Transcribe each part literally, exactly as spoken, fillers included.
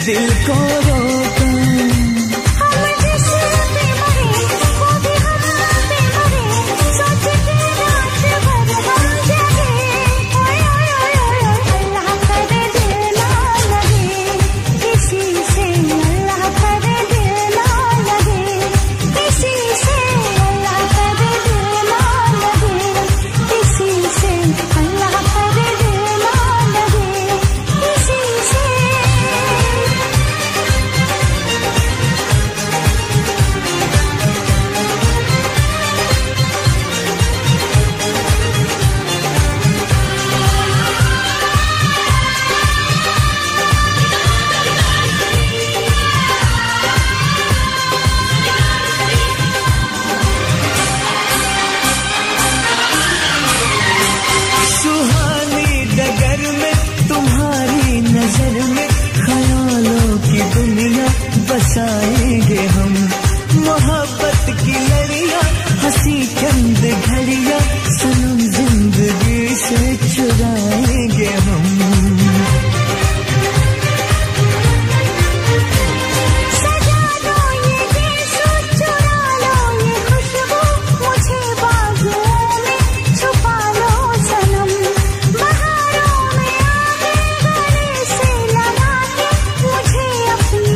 दिल को रोका। बसाएंगे हम मोहब्बत की लड़ियां, हंसी चंद घड़ियां सनम जिंदगी से चुराएंगे हम। सजा लो ये गीत, चुरा लो ये खुशबू, मुझे बाजुओं में छुपा लो सनम। बहारों में आगे गले से लगा के मुझे अपनी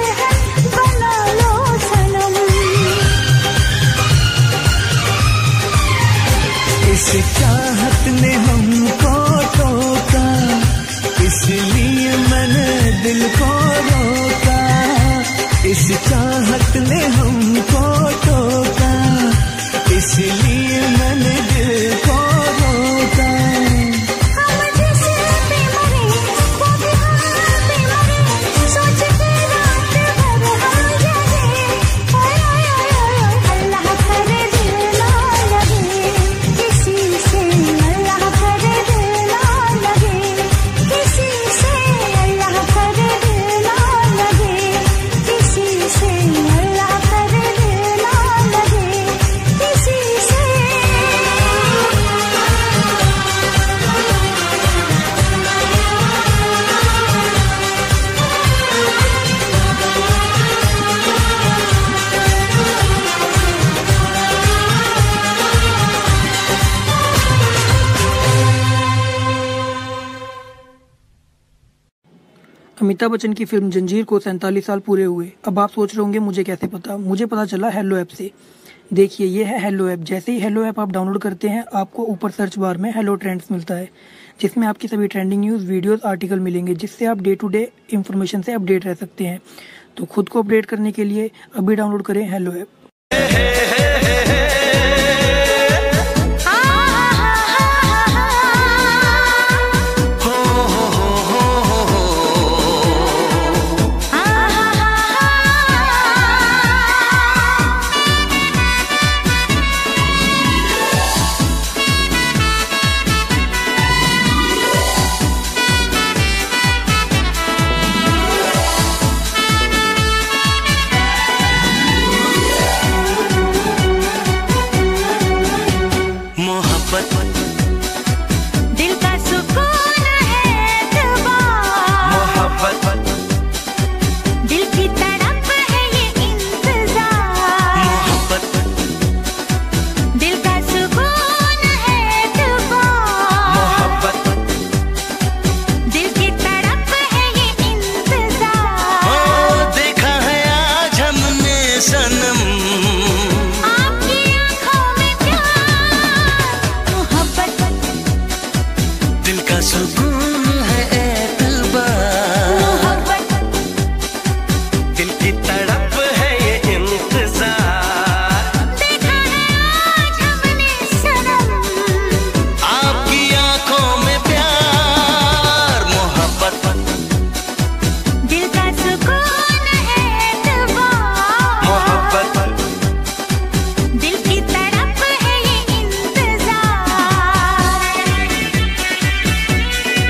इस चाहत ने हमको टोका, इसलिए मैंने दिल को रोका। इस चाहत ने हमको टोका, इसलिए मैंने दिल को रोका। अमिताभ बच्चन की फिल्म जंजीर को सैंतालीस साल पूरे हुए। अब आप सोच रहे होंगे मुझे कैसे पता। मुझे पता चला हेलो ऐप से। देखिए ये है हेलो ऐप। जैसे ही हेलो ऐप आप डाउनलोड करते हैं आपको ऊपर सर्च बार में हेलो ट्रेंड्स मिलता है, जिसमें आपकी सभी ट्रेंडिंग न्यूज़, वीडियोस, आर्टिकल मिलेंगे, जिससे आप डे टू डे इंफॉर्मेशन से अपडेट रह सकते हैं। तो खुद को अपडेट करने के लिए अभी डाउनलोड करें हेलो ऐप। दिल का सुकून है एतबार, मोहब्बत दिल की तड़प है ये इंतजार, मोहब्बत दिल का सुकून है एतबार, मोहब्बत दिल की तड़प है ये इंतजार। ओ देखा है आज हमने सनम आपकी आंखों में प्यार, दिल का सुकून है एतबार, मोहब्बत दिल की तड़प है ये इंतजार। देखा है आज हमने सनम आपकी आंखों में प्यार, मोहब्बत दिल का सुकून है एतबार, मोहब्बत दिल की तड़प है ये इंतजार।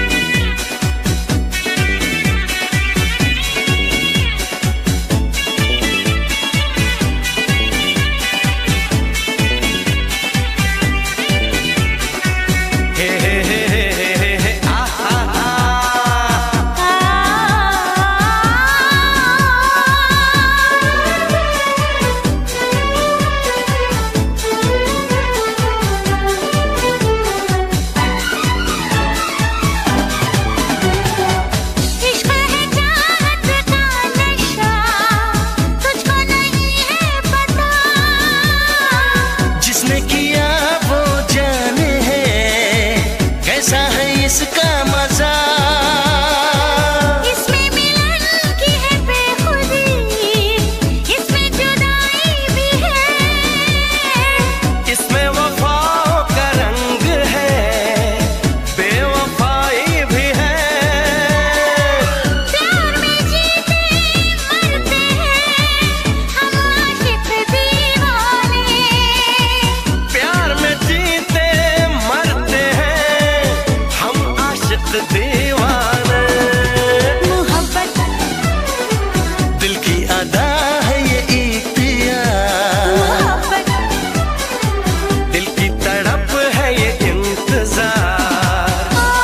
कैसा है इसका मजा, इसमें मिलन की है बेखुदी, इसमें जुदाई भी है, इसमें वफाओं का रंग है, बेवफाई भी है। प्यार में जीते मरते हैं हम आशिक दीवाने, प्यार में जीते मरते हैं हम आशिक दीवाने। मोहब्बत दिल की अदा है ये इख्तियार, मोहब्बत दिल की तड़प है ये इंतजार।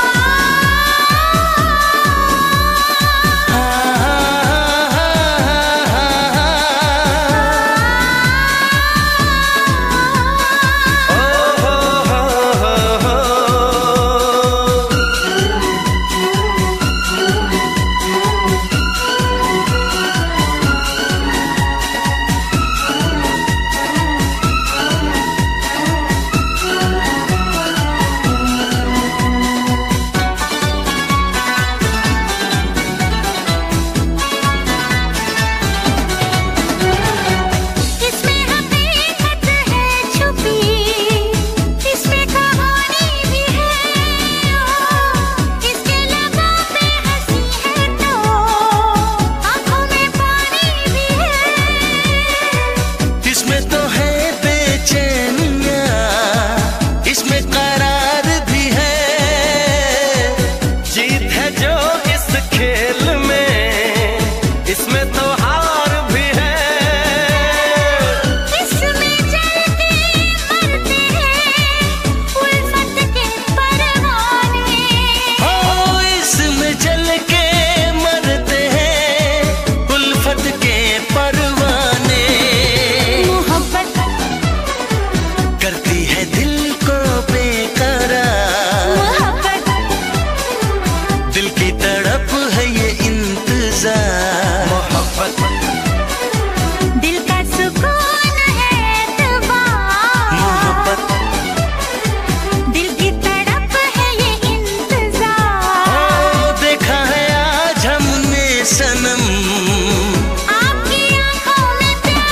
ओ हो हो हो हो। इसमें हकीकत है छुपी, इसमें कहानी भी है, इसके लबों पे हंसी है तो आंखों में पानी भी है, इसमें तो है बेचैनियाँ, इसमें करार भी है, जीत है जो इस खेल में, इसमें तो हार भी है। इसमें जलते मरते हैं उल्फत के परवाने, हो इसमें जल के मरते हैं उल्फत के परवाने। मोहब्बत करती है दिल को बेकरार, मोहब्बत दिल की तड़प है ये इंतजार। मोहब्बत दिल का सुकून है एतबार, मोहब्बत दिल की तड़प है ये इंतजार। ओ देखा है आज हमने सनम, आपकी आंखों में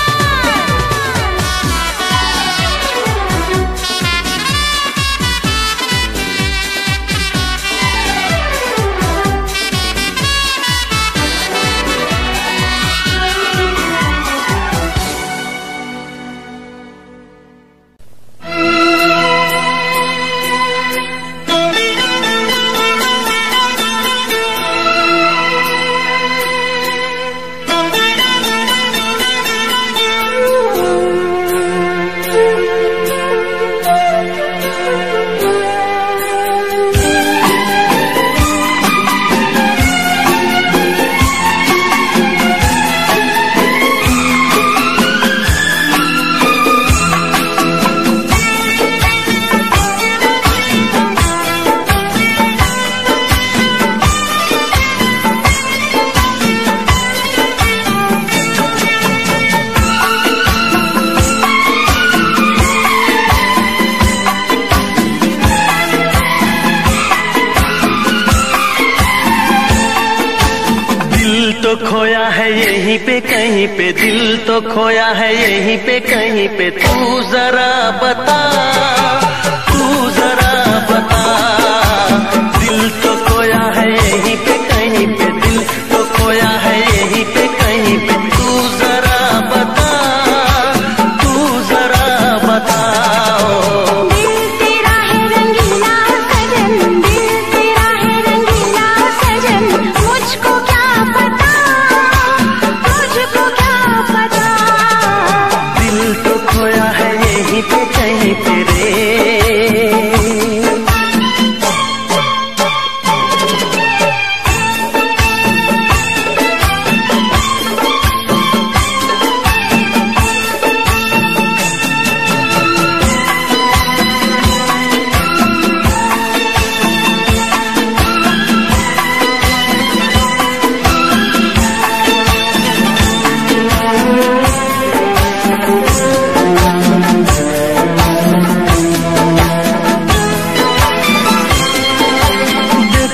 तो खोया है यहीं पे कहीं पे, दिल तो खोया है यहीं पे कहीं पे। तू जरा बता, तू जरा बता, दिल तो खोया है यहीं पे कहीं पे, दिल तो खोया है यहीं पे कहीं पे। तू जरा बता, तू जरा बताओ। दिल तेरा है रंगीला सजन, दिल तेरा है रंगीला सजन, मुझको क्या पता, मुझको क्या पता। दिल तो खोया है यहीं पे कहीं पे रे,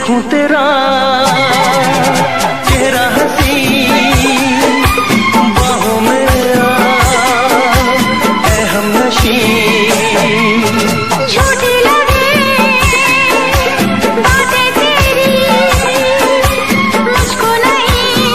देखूं तेरा चेहरा हंसी, बाहों में आ ऐ हमनशी। झूठी लगे बातें तेरी, मुझको नहीं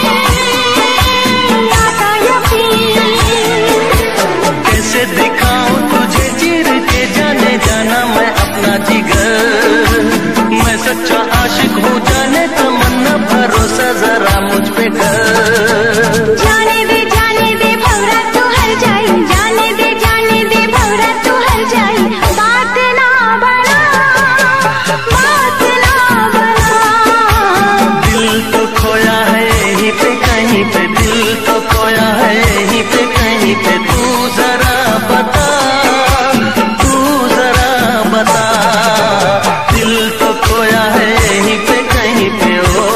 आता यकीन। कैसे दिखाऊं तुझे चीर के जाने जाना मैं अपना जिगर, मैं सच्चा आशिक हूँ जाने तमन्ना भरोसा जरा मुझ पे कर। जाने दे जाने दे भौरा तू हर जाए, जाने दे जाने दे भौरा तू हर जाए। बात ना बना, बात ना बना। दिल तो खोया है यहीं पे कहीं पे, दिल तो खोया है यहीं पे कहीं पे। तू जरा बता, तू जरा बता, दिल तो खोया है यहीं पे कहीं पे। ओ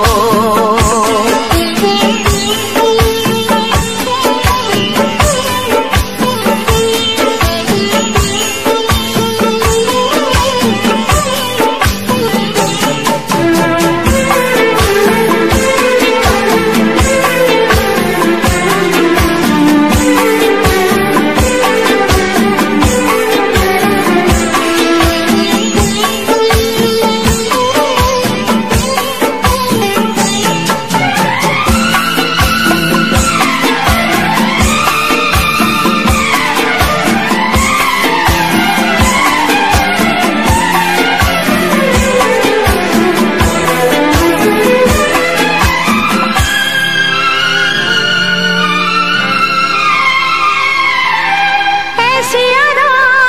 ऐसी अदा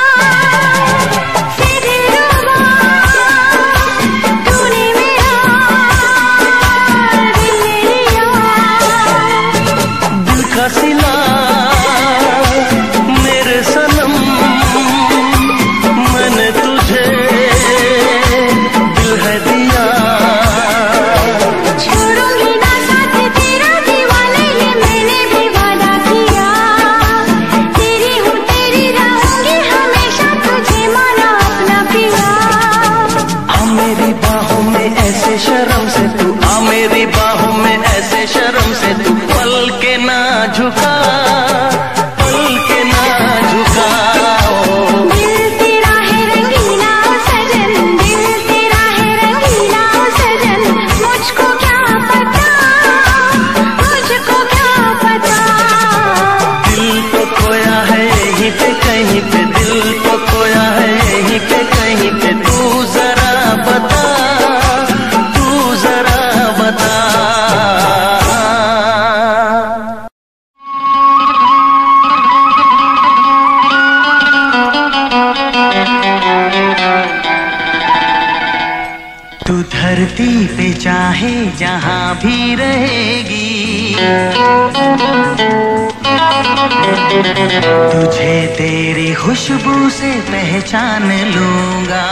से दिल रुबा, तूने मेरा दिल ले लिया। दिल का सिला मेरे सनम, मैंने तुझे दिल है दिया। छोड़ूंगी ना साथ तेरा दीवाने, ये मैंने भी वादा किया। तेरी हूँ तेरी रहूंगी हमेशा, तुझे माना अपना पिया। आ मेरी बाहों में ऐसे शर्म से तू, आ मेरी बाहों में ऐसे शर्म से तू, पल के ना झुका, पल के ना झुका। ओ दिल तेरा है रंगीला सजन, दिल तेरा है रंगीला सजन। मुझको क्या पता, मुझको क्या पता। दिल तो खोया है यहीं पे कहीं पे, दिल तो खोया है यहीं पे कहीं पे। तू जरा बता, तू जरा बता। तू धरती पे चाहे जहाँ भी रहेगी, तुझे तेरी खुशबू से पहचान लूंगा।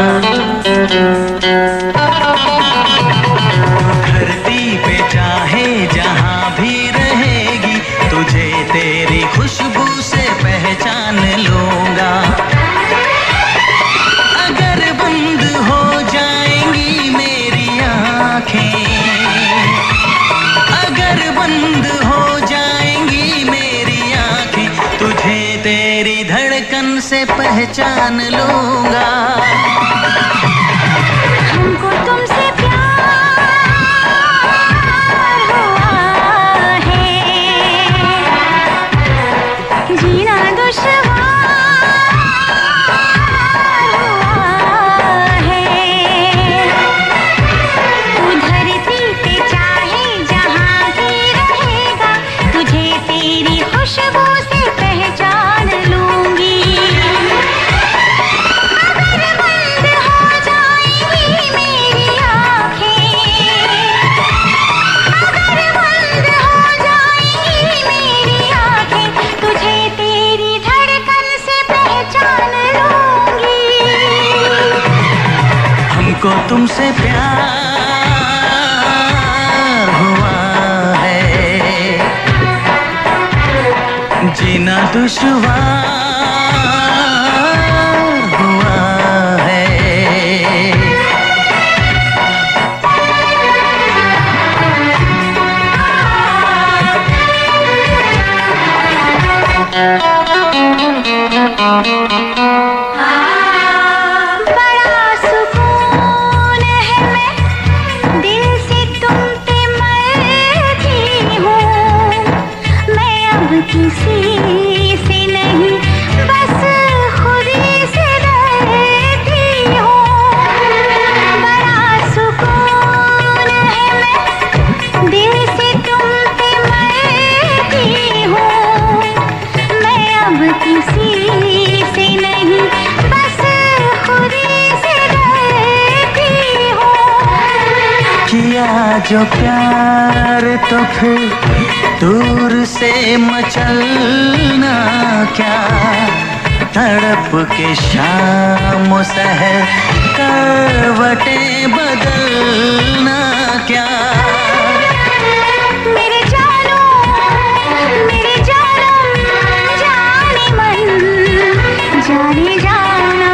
धरती पे चाहे जहाँ भी रहेगी, तुझे तेरी खुशबू से पहचान लूंगा। अगर बंद हो जाएंगी मेरी आँखें, अगर बंद हो जाएंगी मेरी आँखें, तुझे तेरी धड़कन से पहचान लूंगा। हमको तुमसे प्यार हुआ है, जीना दुश्वार हुआ है। तू धरती पे चाहे जहाँ भी रहेगा, तुझे तेरी खुशबू से पहचान लूंगी। अगर बंद हो जाएंगी मेरी आँखें, अगर बंद हो जाएंगी मेरी आँखें, तुझे तेरी धड़कन से पहचान लूंगी। हमको तुमसे प्यार हुआ है, जीना दुश्वार हुआ है। जो प्यार तो फिर दूर से मचलना क्या, तड़प के शाम सहर करवटें बदलना क्या। मेरे जानो मेरे जानम जाने मन जाने जाना,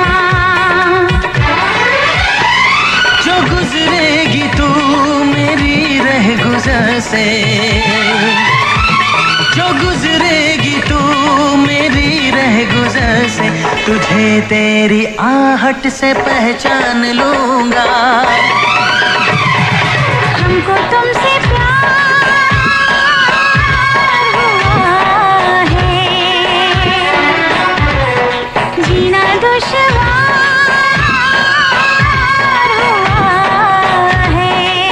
जो गुजरेगी तू मेरी रह गुजर से, जो गुजरेगी तू मेरी रह गुजर से, तुझे तेरी आहट से पहचान लूंगा। हमको तुमसे प्यार हुआ है, जीना दुश्वार हुआ है।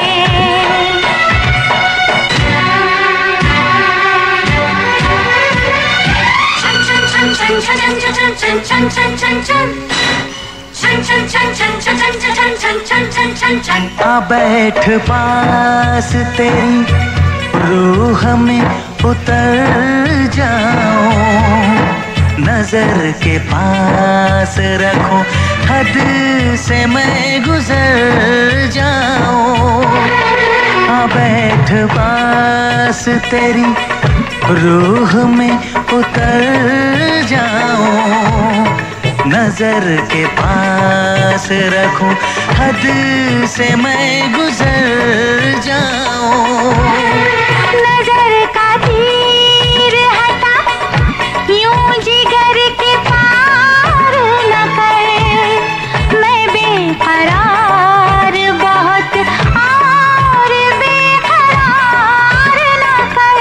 आ बैठ पास तेरी रूह में उतर जाऊं, नजर के पास रखूं हद से मैं गुजर जाऊं। आ बैठ पास तेरी रूह में उतर जाऊं, नजर के पास रखूं हद से मैं गुजर जाऊं। नजर का तीर हटा यूं जिगर के पार न कर, मैं बेकरार बहुत और बेकरार न कर।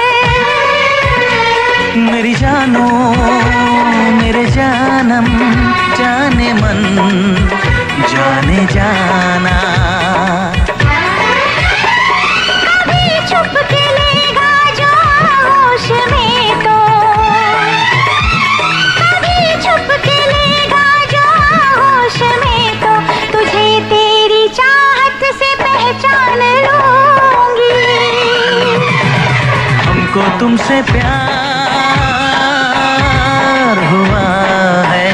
मेरी जानो मेरे जानम जाने मन जाने जाना, कभी छुप के लेगा जो होश में तो, कभी छुप के लेगा जो होश में तो, तुझे तेरी चाहत से पहचान लूंगी। हमको तुमसे प्यार हुआ है,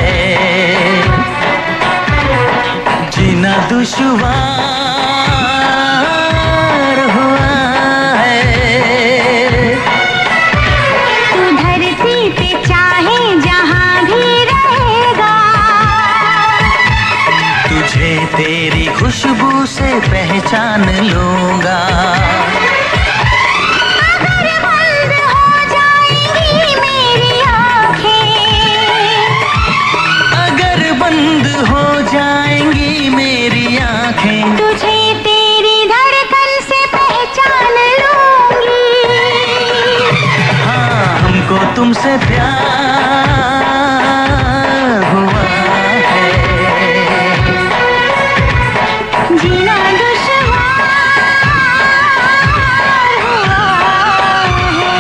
जीना दुश्वार हुआ है। तू धरती पे चाहे जहां भी रहेगा, तुझे तेरी खुशबू से पहचान लूंगा। अगर बंद हो जाएंगी मेरी आँखें, अगर बंद हो जाएंगी मेरी आंखें, तुझे तेरी धड़कन से पहचान लूंगी। हाँ हमको तुमसे प्यार हुआ है, जीना दुश्वार हुआ है।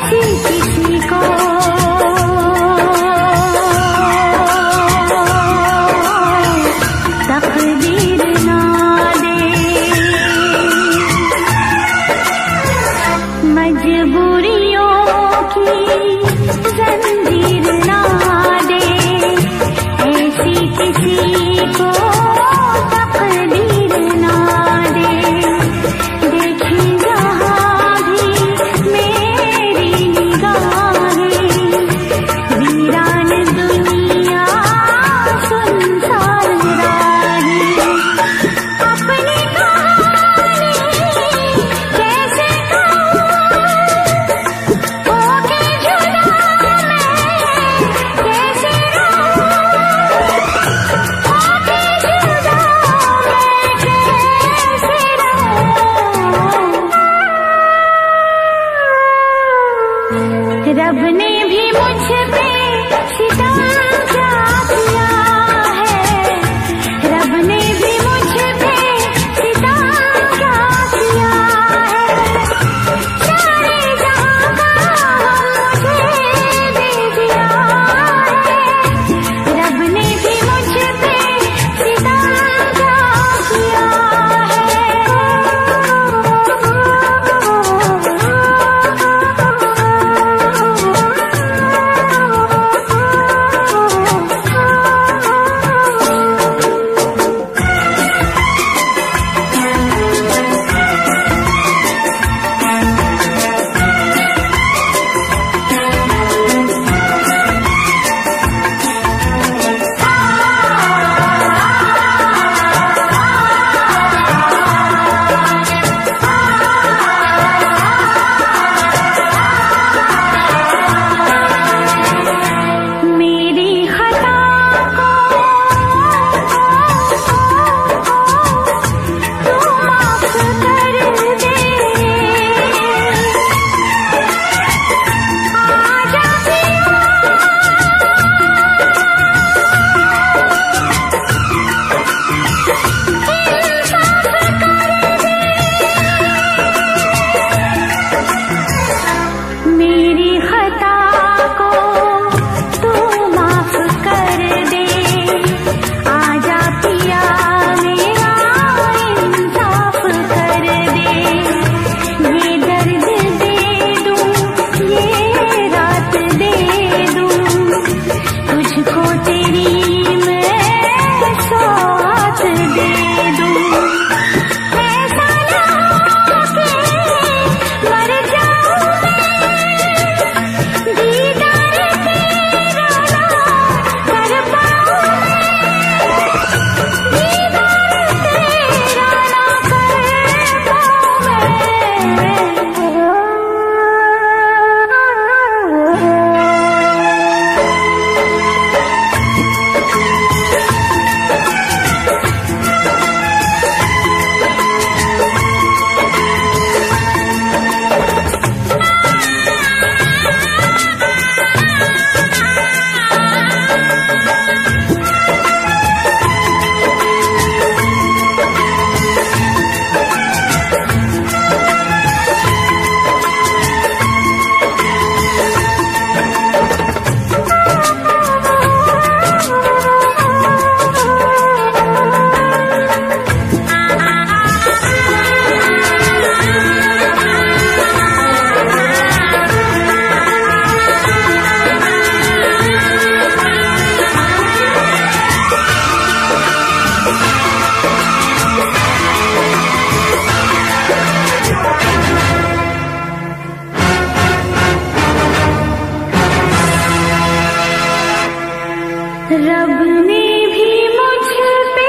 ऐसी किसी को तकदीर ना दे, मजबूरियों की जंजीर ना दे, ऐसी किसी को तकदीर ना दे। देखी जहाँ भी मेरी निगाहें, वीरान दुनिया सुनसान राहें, अपनी कहानी कैसे कहूँ, होके जुदा मैं कैसे रहूँ, होके जुदा मैं कैसे रहूँ। रब ने भी मुझ पे सितम क्या किया है, रब ने भी मुझ पे सितम क्या किया है, सारे जहां का मुझे दे दिया है, रब ने भी मुझ पे सितम क्या किया मेरी खता को तू माफ कर दे, आजा पिया इंसाफ कर दे, मेरी खता को तू माफ कर दे, आजा पिया मेरा इंसाफ कर दे, ये दर्द दे दूं ये रात दे दूं, तुझको तेरी मैं सौगात दे दूं, ऐसा ना हो कि मर जाऊं मैं, दीदार तेरा ना कर पाऊं मैं, दीदार तेरा ना कर पाऊं रब ने भी मुझ पे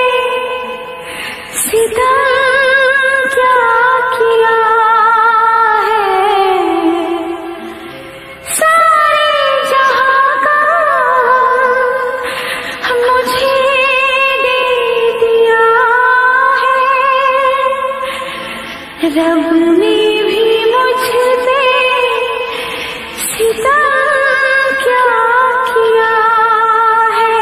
सितम क्या किया है, सारे जहां का मुझे दे दिया है, रब ने भी मुझ पे सितम क्या किया है।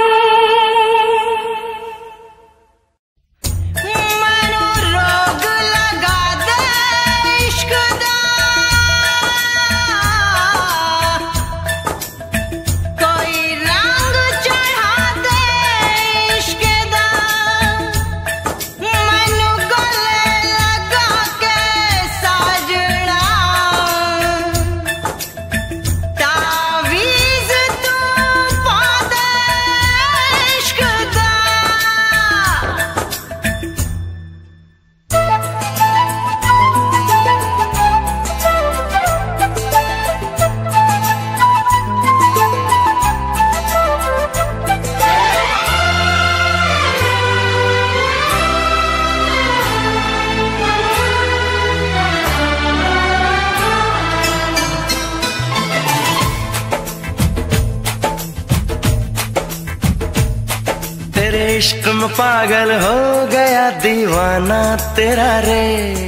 मनोरोग लगा दे इश्क दा, में पागल हो गया दीवाना तेरा रे।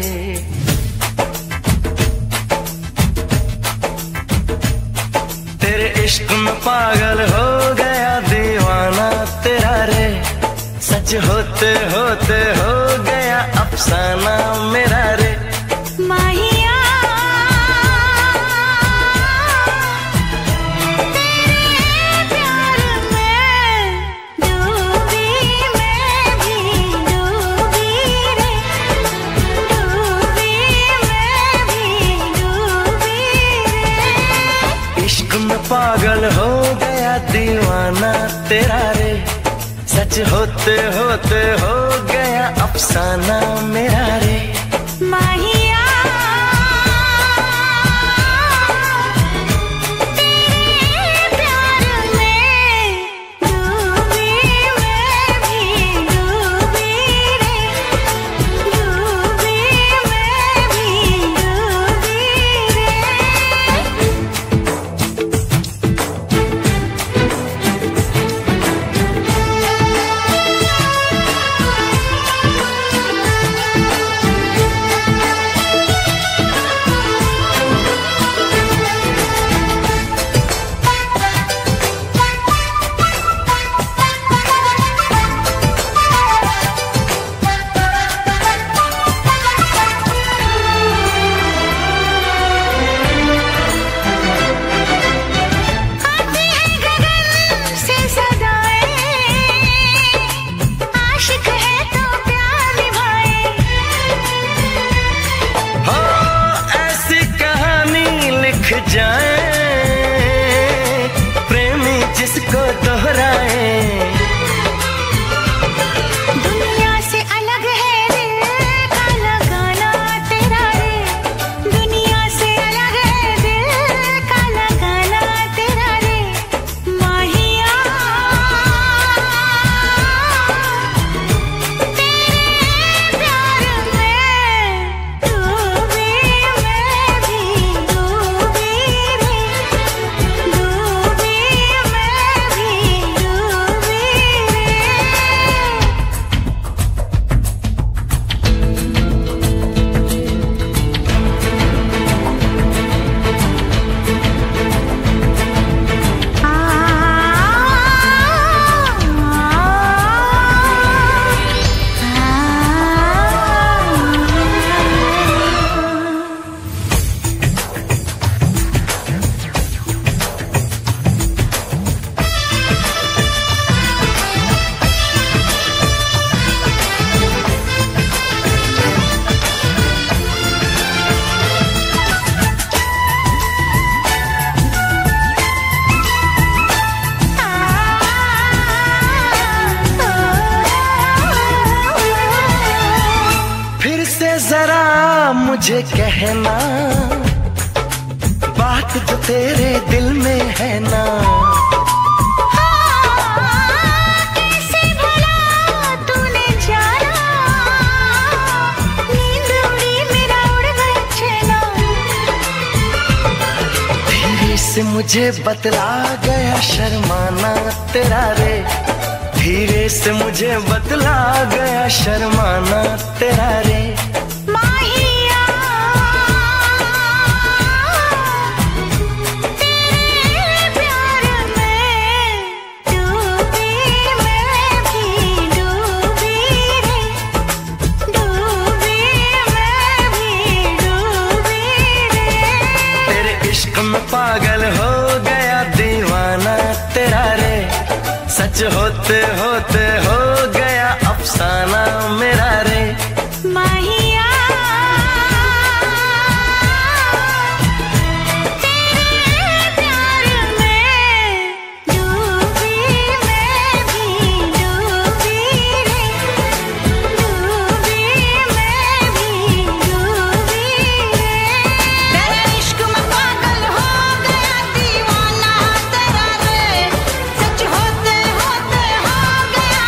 तेरे इश्क में पागल हो गया दीवाना तेरा रे। सच होते होते हो गया अफसाना मेरा रे। माहिया तेरे प्यार में डूबी मैं भी डूबी रे। डूबी मैं भी डूबी रे। इश्क में पागल हो गया दीवाना तेरा रे। सच होते होते हो गया अफसाना मेरा रे। माहिया तेरे प्यार में डूबी मैं भी डूबी रे। डूबी मैं भी डूबी जाए प्रेमी जिसको दोहराए। दुनिया से अलग है दिल का लगाना तेरा रे। दुनिया से अलग है दिल का लगाना तेरा रे। माहिया तेरे प्यार में डूबी मैं भी डूबी रे। डूबी मैं भी डूबी रे। फिर से जरा मुझे कहना बात जो तेरे दिल में है ना। कैसे भला तूने जाना। नींद उड़ी मेरा उड़ गया चैना। धीरे से मुझे बतला गया शर्माना तेरा रे। धीरे से मुझे बतला गया शर्माना तेरा रे। माहिया तेरे प्यार में डूबी मैं भी डूबी रे। डूबी मैं भी डूबी रे। तेरे इश्क में पागल हो गया दीवाना तेरा रे। सच होते होते हो गया अफसाना मेरा रे। माहिया तेरे प्यार में डूबी मैं भी डूबी रे। डूबी मैं भी डूबी रे। तेरे इश्क में पागल हो गया दीवाना तेरा रे। सच होते होते हो गया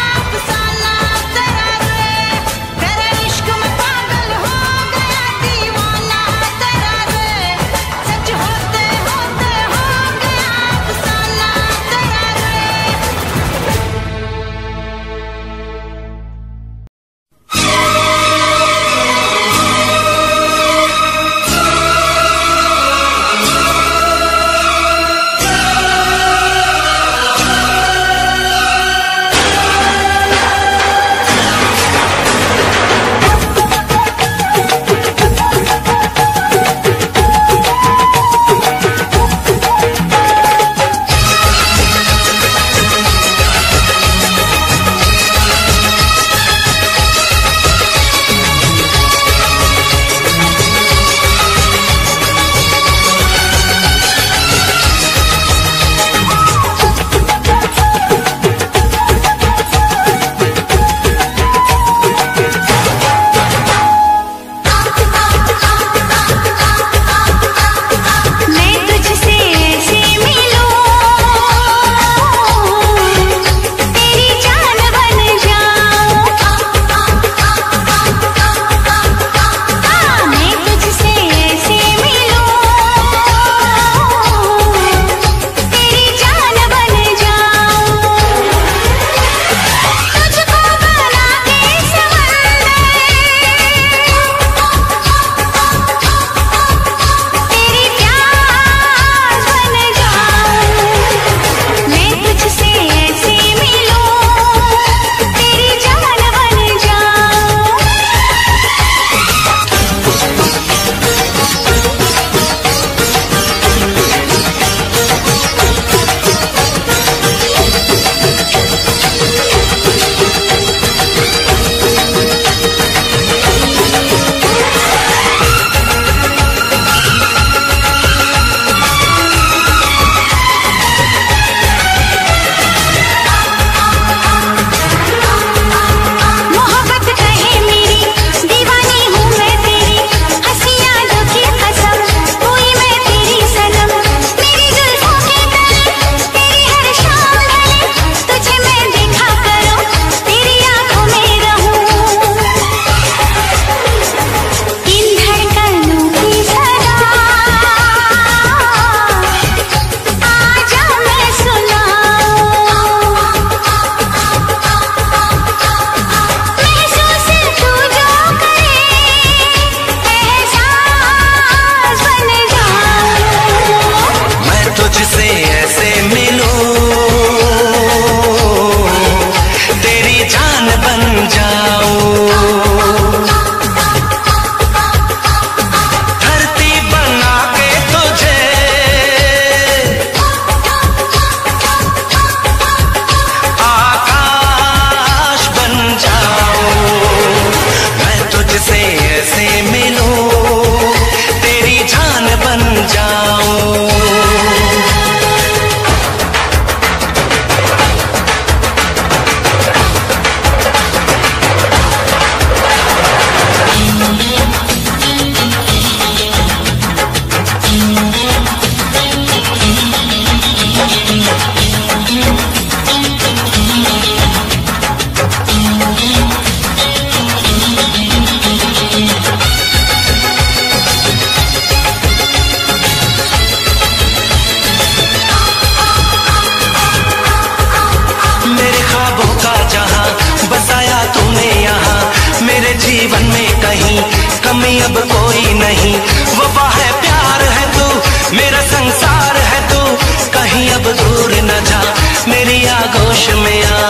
नहीं, वफा है प्यार है तू, मेरा संसार है तू, कहीं अब दूर न जा, मेरी आगोश में आ।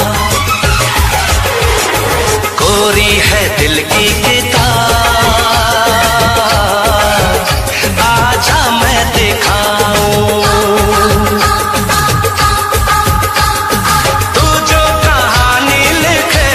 कोरी है दिल की किताब, आजा मैं दिखाऊं, तू जो कहानी लिखे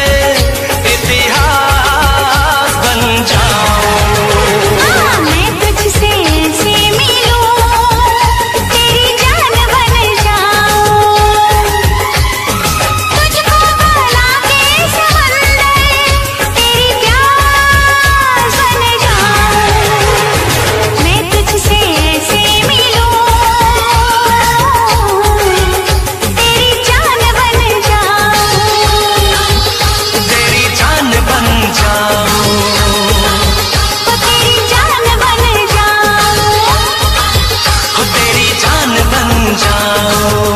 इतिहास बन जाऊं। मैं तुझसे ऐसे मिलूं, तेरी जान बन जाऊं, तुझको बना के समंदर तेरी प्यास बन जाऊं। मैं तुझसे ऐसे मिलूं, तेरी जान बन जाऊं, तेरी जान बन जाऊं, ओ तेरी जान बन जाऊं। हो तेरी जान बन जाऊं।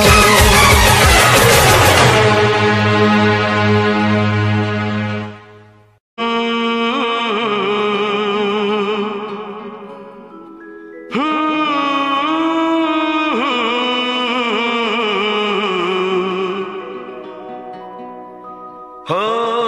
हो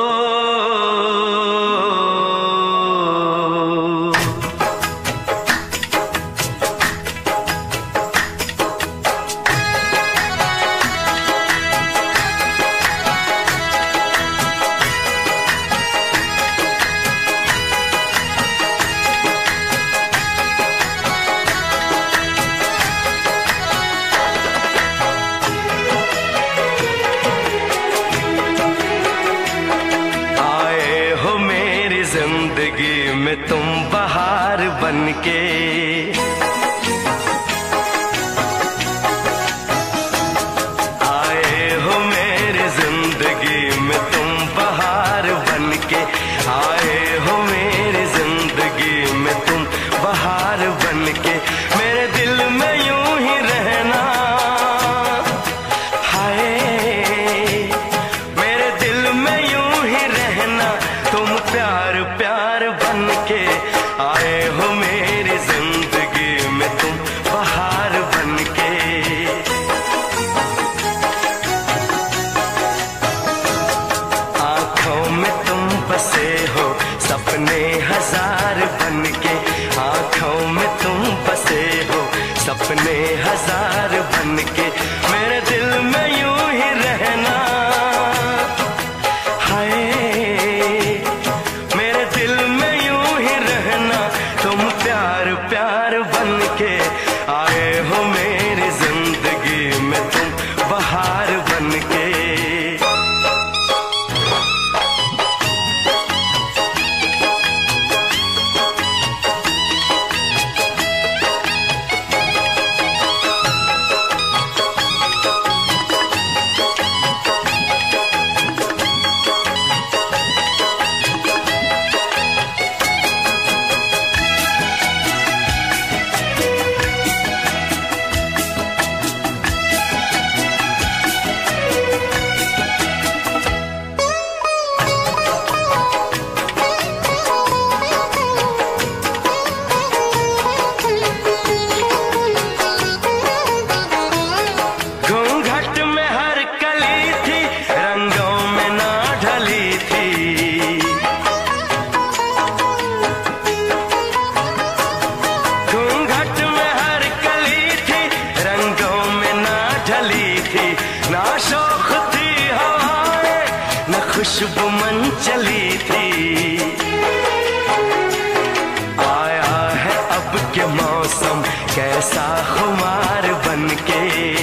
आए हो मेरी जिंदगी में तुम बहार बनके, आए हो मेरी जिंदगी में तुम बहार बनके, आए हो मेरी जिंदगी में तुम बहार बनके, मेरे दिल में यूं ही रहना, हाय मेरे दिल में यूं ही रहना, तुम प्यार प्यार बनके, आए हो मेरी जिंदगी में तुम बहार बनके। आंखों में तुम बसे हो सपने हजार बनके, आंखों में तुम बसे हो सपने हजार बनके, मेरे दिल में यूं ही रहना, हाय मेरे दिल में यूं ही रहना, तुम प्यार प्यार बनके, आए हो मेरी जिंदगी में तुम बहार बनके। घूंघट में हर कली थी, रंगों में ना ढली थी, घूंघट में हर कली थी, रंगों में ना ढली थी, ना शौक थी हवाएं न खुशबू मन चली थी, आया है अब के मौसम कैसा खुमार बनके,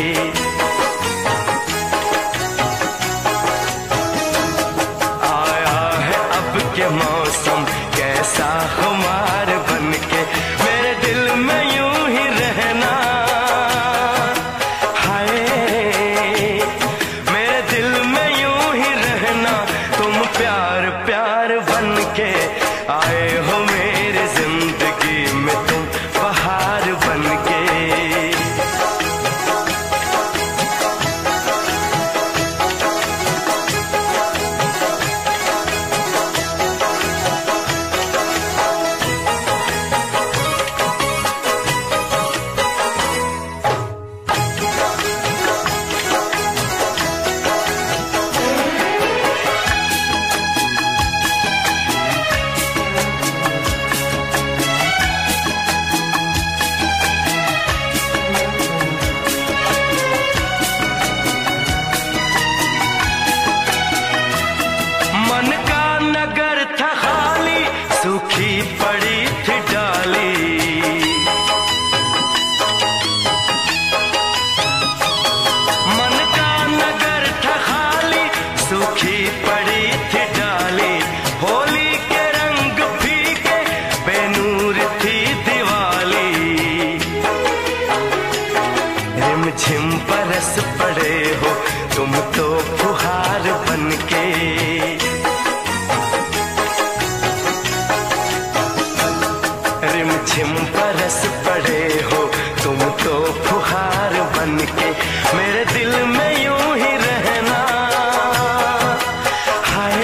आया है अब के मौसम कैसा खुमार बनके, मेरे दिल में यूं ही रहना, हाय मेरे दिल में यूं ही रहना, तुम प्यार प्यार बनके, आए हो मेरी जिंदगी में तुम बहार बनके। पड़ी थी डाली। मन का नगर था खाली, सूखी पड़ी थी डाली। होली के रंग फीके, बेनूर थी दिवाली। रिमझिम बरस पड़े हो तुम तो फुहार बनके। रिमझिम बरस पड़े हो तुम तो फुहार बनके। मेरे दिल में यूं ही रहना, हाय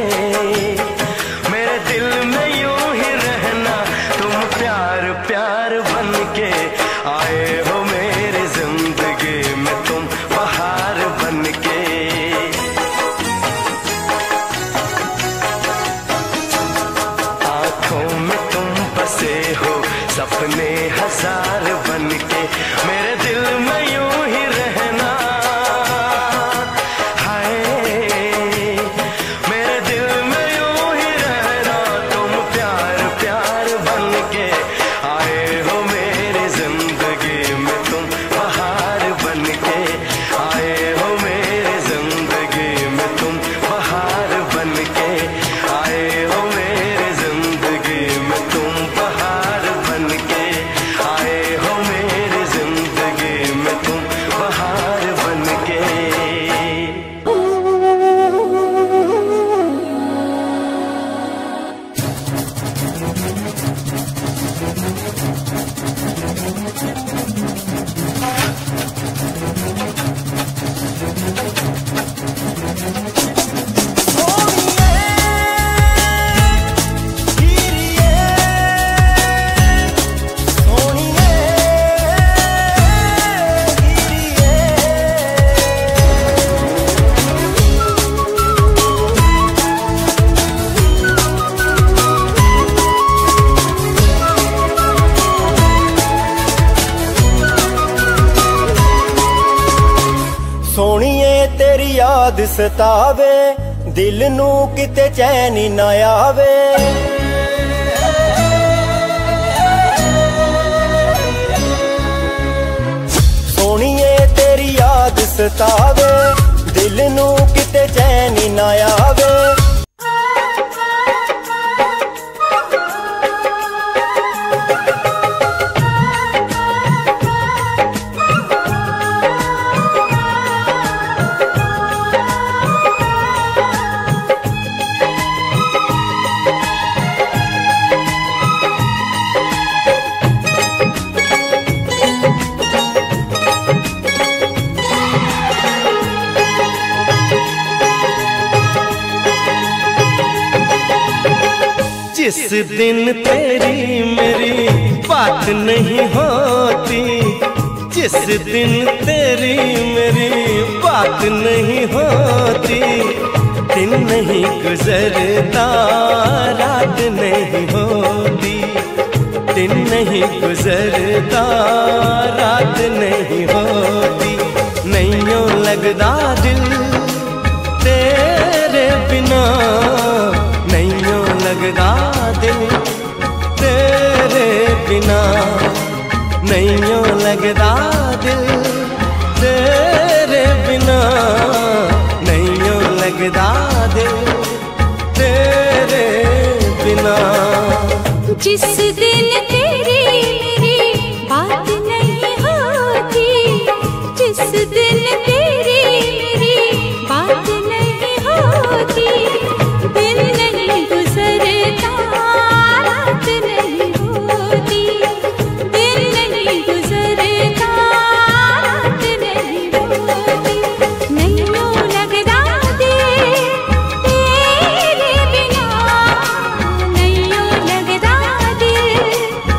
मेरे दिल में यूं ही रहना। तुम प्यार प्यार बनके आए हो मेरी जिंदगी में, तुम बहार बनके। आंखों में तुम बसे हो सपने हजार बनके। मेरे दिल में यूं ही रहना, हाय मेरे दिल में यूं ही रहना। तुम प्यार प्यार बनके आए हो मेरी जिंदगी में, तुम बहार बनके आए हो मेरी जिंदगी में। तुम बहार बनके आए हो मेरी जिंदगी में। तुम बहार बनके आए हो मेरी जिंदगी में। तुम बहार बनके। सोहणीए तेरी याद सतावे, दिल नू किते चैन ना आवे। सोहणीए तेरी याद सतावे, दिल नू किते चैन ना आवे। जिस दिन तेरी मेरी बात नहीं होती, जिस दिन तेरी मेरी बात नहीं होती। दिन नहीं गुजरता रात नहीं होती, दिन नहीं गुजरता रात नहीं होती। नैयों लगदा दिल तेरे बिना, नैयों लगदा दिल तेरे बिना। नैयों लगदा दिल तेरे बिना, नैयों लगदा दिल तेरे बिना। जिस दिन तेरी मेरी बात नहीं होती, जिस दिन तेरी मेरी बात नहीं होती। दिन नहीं गुजरता रात नहीं होती, दिन नहीं गुजरता रात नहीं होती। नैयों लगदा दिल तेरे बिना, नैयों लगदा दिल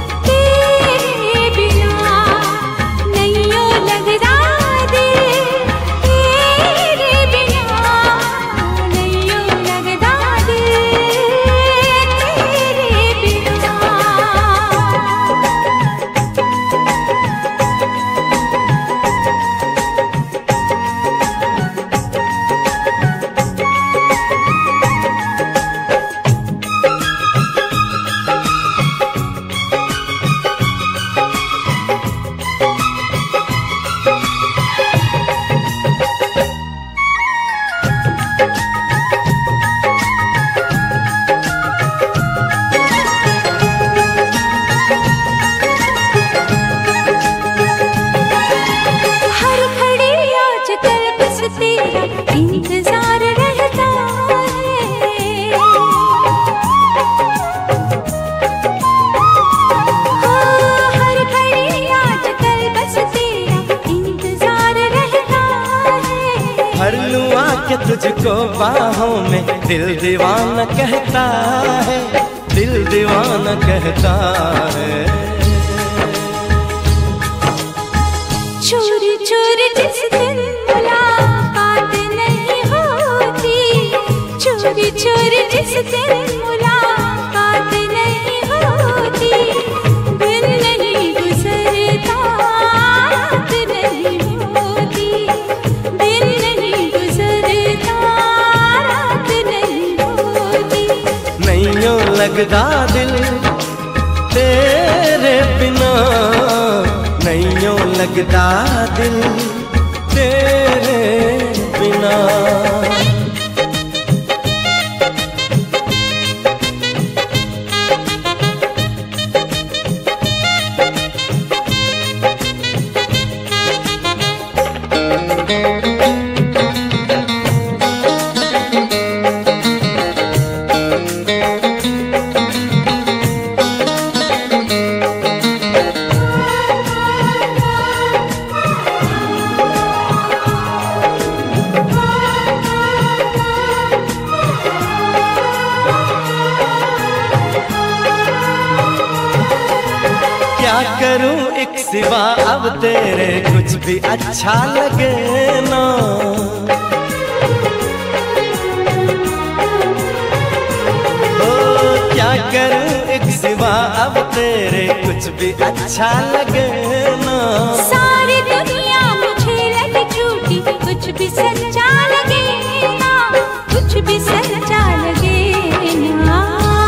तुझको बाहों में, दिल दीवाना कहता है, दिल दीवाना कहता है। चोरी चोरी जिस दिन मुलाकात नहीं होती, चोरी चोरी जिस दिन मुलाकात नहीं होती, दिन नहीं गुजरता रात नहीं होती, दिन नहीं गुजरता रात नहीं होती। नहीं यूं लगता दिल तेरे बिना, नहीं यूं लगता दिल तेरे बिना। क्या करूं एक सिवा अब तेरे कुछ भी अच्छा लगे ना, ओ क्या करूं एक सिवा अब तेरे कुछ भी अच्छा लगे ना। सारी दुनिया मुझे लगी झूठी, कुछ भी सच्चा लगे ना, कुछ भी सच्चा लगे ना।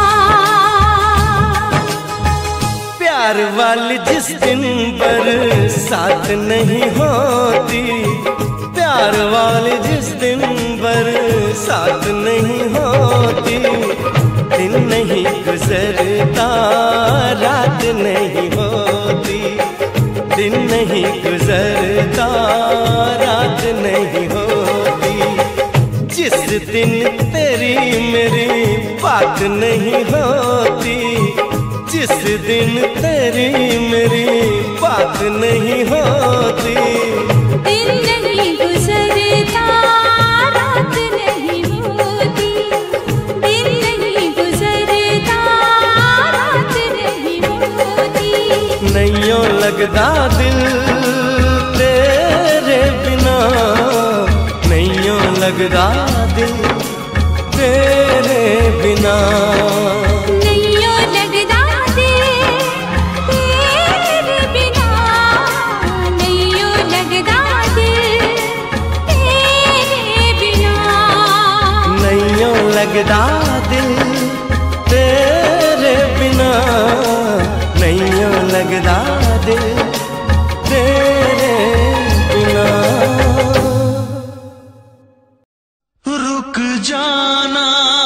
प्यार वाली जिस दिन बरसात नहीं होती, प्यार वाली जिस दिन बरसात नहीं होती, दिन नहीं गुजरता रात नहीं होती, दिन नहीं गुजरता रात नहीं होती। जिस दिन तेरी मेरी बात नहीं होती, जिस दिन तेरी मेरी बात नहीं होती, दिन नहीं गुजरता रात नहीं होती, दिन नहीं गुजरता रात नहीं होती। नहीं यूं लगता दिल तेरे बिना, नहीं यूं लगता दिल तेरे बिना। लगता दिल तेरे बिना, नहीं यूं लगता दिल तेरे बिना। रुक जाना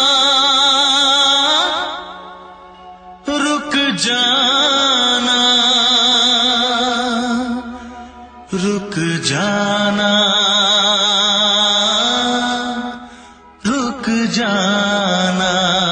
रुक जाना रुक जाना रुक जाना।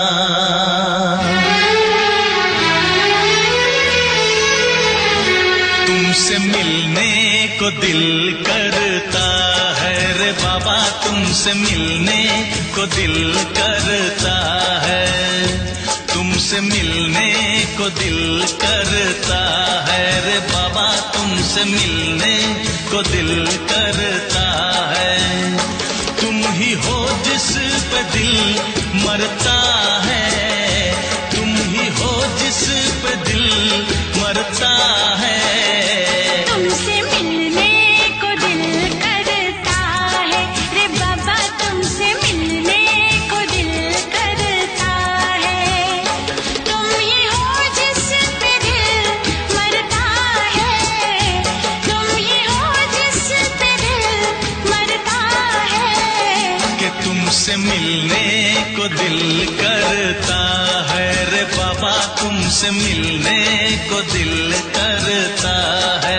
तुमसे मिलने को दिल करता है रे बाबा, तुमसे मिलने को दिल करता है, तुमसे मिलने को दिल करता है रे बाबा, तुमसे मिलने को दिल करता है। तुम ही हो जिस पे दिल मरता है, तुम ही हो जिस पे दिल मरता है। तुमसे मिलने को दिल करता है रे बाबा, तुमसे मिलने को दिल करता है। तुम ही हो जिस पे दिल मरता है, तुम ही हो जिस पे दिल मरता है। कि तुमसे मिलने को दिल करता है रे बाबा, तुमसे मिलने को दिल करता है।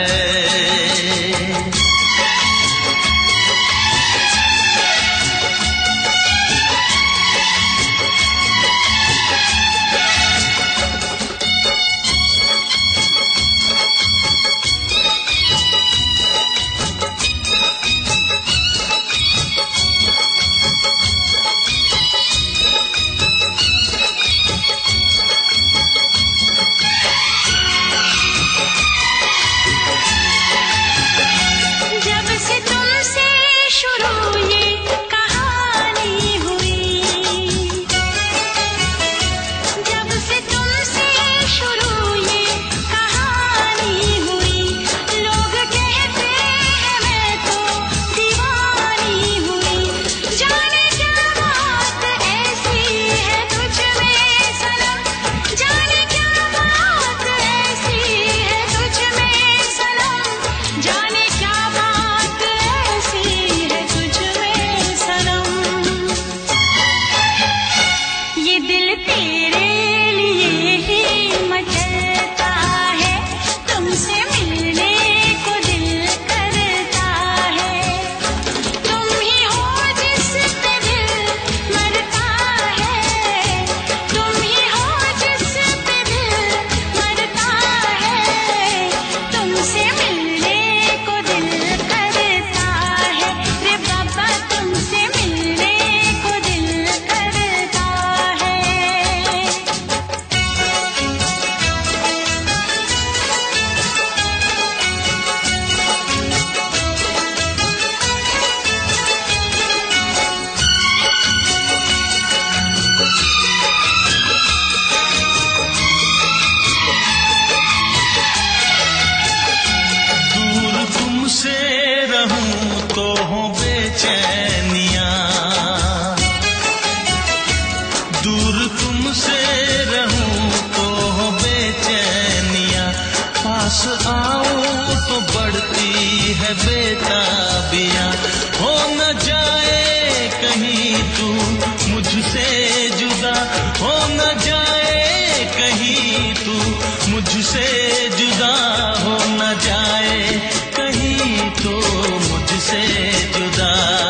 तो हो बेचैनियां, दूर तुमसे रहूं तो हो बेचैनियां, पास आऊं तो बढ़ती है बेताबियां। हो न जाए कहीं तू मुझसे जुदा, हो न जाए कहीं तू मुझसे जुदा, हो न जाए कहीं तो मुझसे जुदा।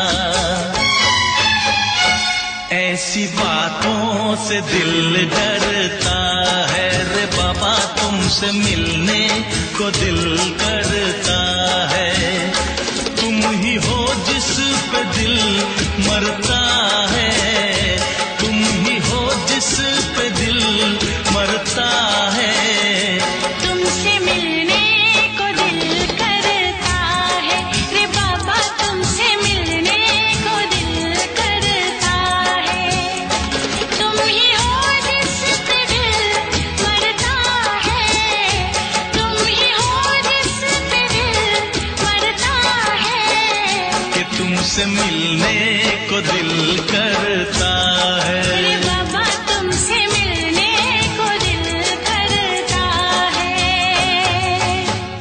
ऐसी बातों से दिल डरता है रे बाबा, तुमसे मिलने को दिल करता है। तुम ही हो जिस पे दिल मरता है, तुम ही हो जिस पे दिल मरता है। तुमसे मिलने को दिल करता है रे बाबा, तुमसे मिलने को दिल करता है। तुम ही हो जिस पे दिल मरता है, तुम ही हो जिस पे दिल मरता है। कि तुमसे मिलने को दिल करता है रे बाबा, तुमसे मिलने को दिल करता है।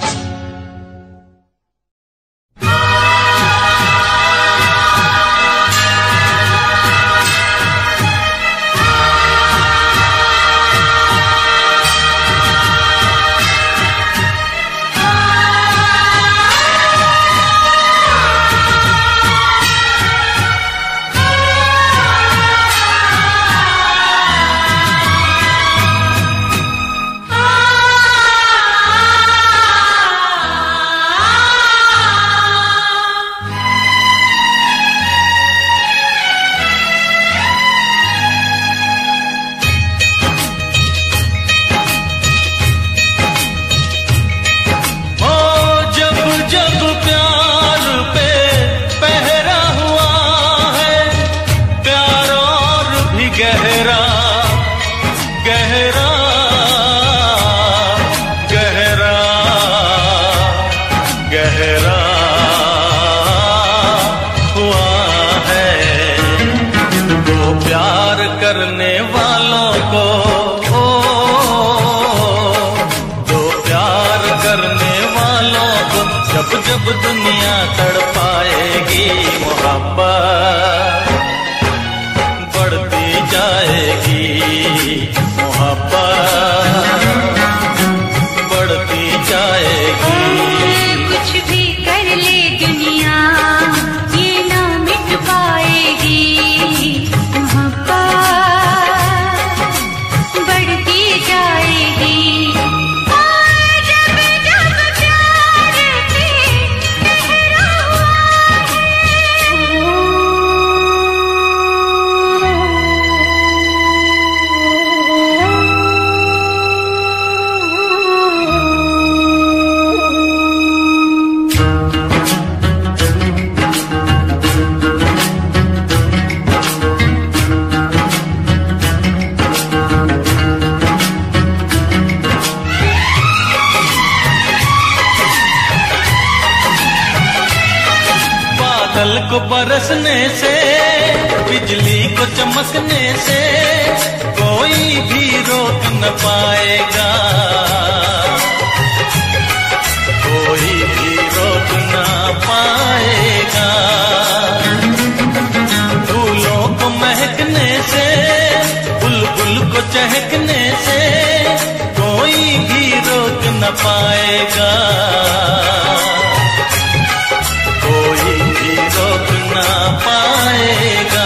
करने वालों को, ओ, दो प्यार करने वालों को जब जब दुनिया तड़पाएगी, मोहब्बत बढ़ती जाएगी, मोहब्बत बढ़ती जाएगी। कुछ भी कर ले दुनिया ये ना मिट पाएगी, बढ़ती जाएगी। और जब जब प्यार पे ठहरा हुआ बादल को बरसने से, बिजली को चमकने से कोई भी रोक न पाएगा, कोई भी रोक न पाएगा। फूलों को महकने से, बुलबुल को चहकने से कोई भी रोक न पाएगा, कोई भी रोक ना पाएगा।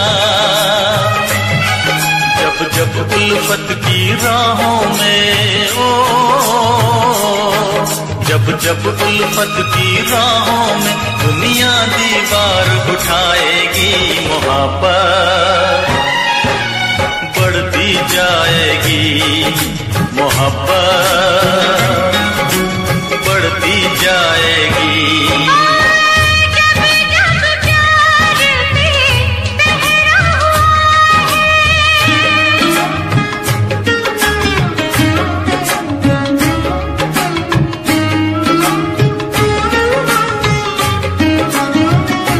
जब जब उल्फत की राहों में, ओ, जब जब उल्फत की राहों में दुनिया दीवार उठाएगी, मोहब्बत बढ़ती जाएगी, मोहब्बत बढ़ती जाएगी। Thank you.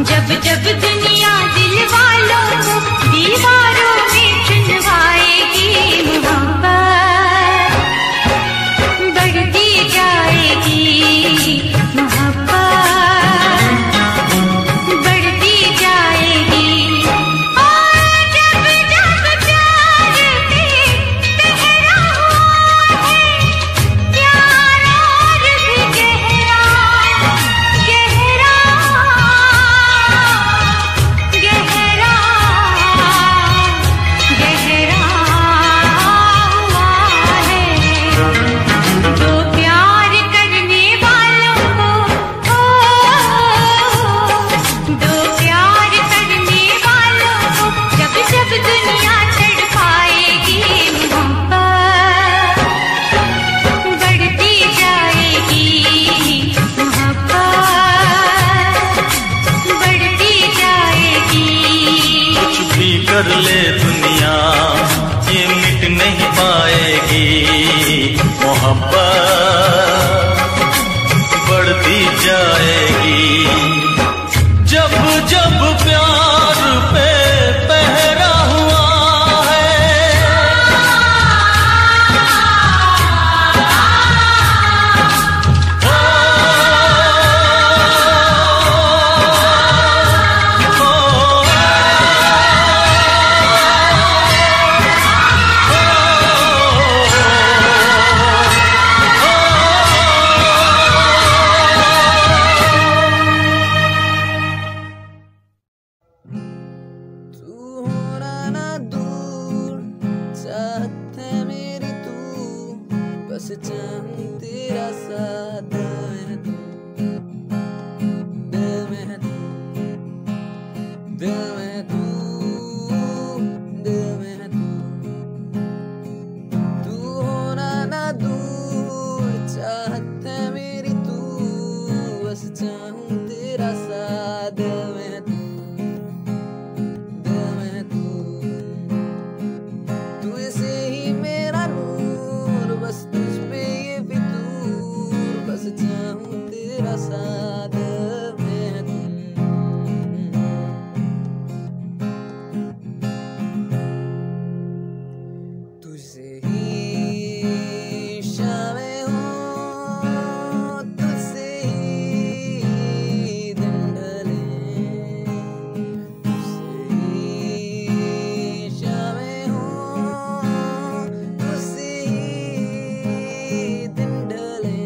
जब जब दुनिया दिल वालों को दीवारों में चुनवाएगी, मोहब्बत बढ़ती जाएगी, मोहब्बत बढ़ती जाएगी। और जब जब प्यार में पहरा हुआ है, प्यार और भी गहरा गहरा गहरा गहरा हुआ है। तो प्यार करने वालों को, ओ, दो प्यार करने वालों को जब जब दुनिया तड़पाएगी, मोहब्बत बढ़ती जाएगी, मोहब्बत बढ़ती जाएगी। कुछ भी कर ले दुनिया ये मिट नहीं पाएगी, मोहब्बत बढ़ती जाएगी। जब जब प्यार पे पहरा हुआ है, तू होना ना दूर, चाहत है मेरी तू, बस चाहूं तेरा साथ। दिल में है तू, दिल में है तू, दिल में है तू, तू होना ना दूर, चाहत है मेरी तू, बस चाहूं तेरा साथ। दिल में है तू, दिल में है तू, तू ऐसे ही मेरा नूर, बस तुझ पे ये फितूर, बस चाहूं तेरा साथ। दिल में है तू, तुझसे ही शामें हों, तुझसे ही दिन ढले, तुझसे ही शामें हों, तुझसे ही दिन ढले,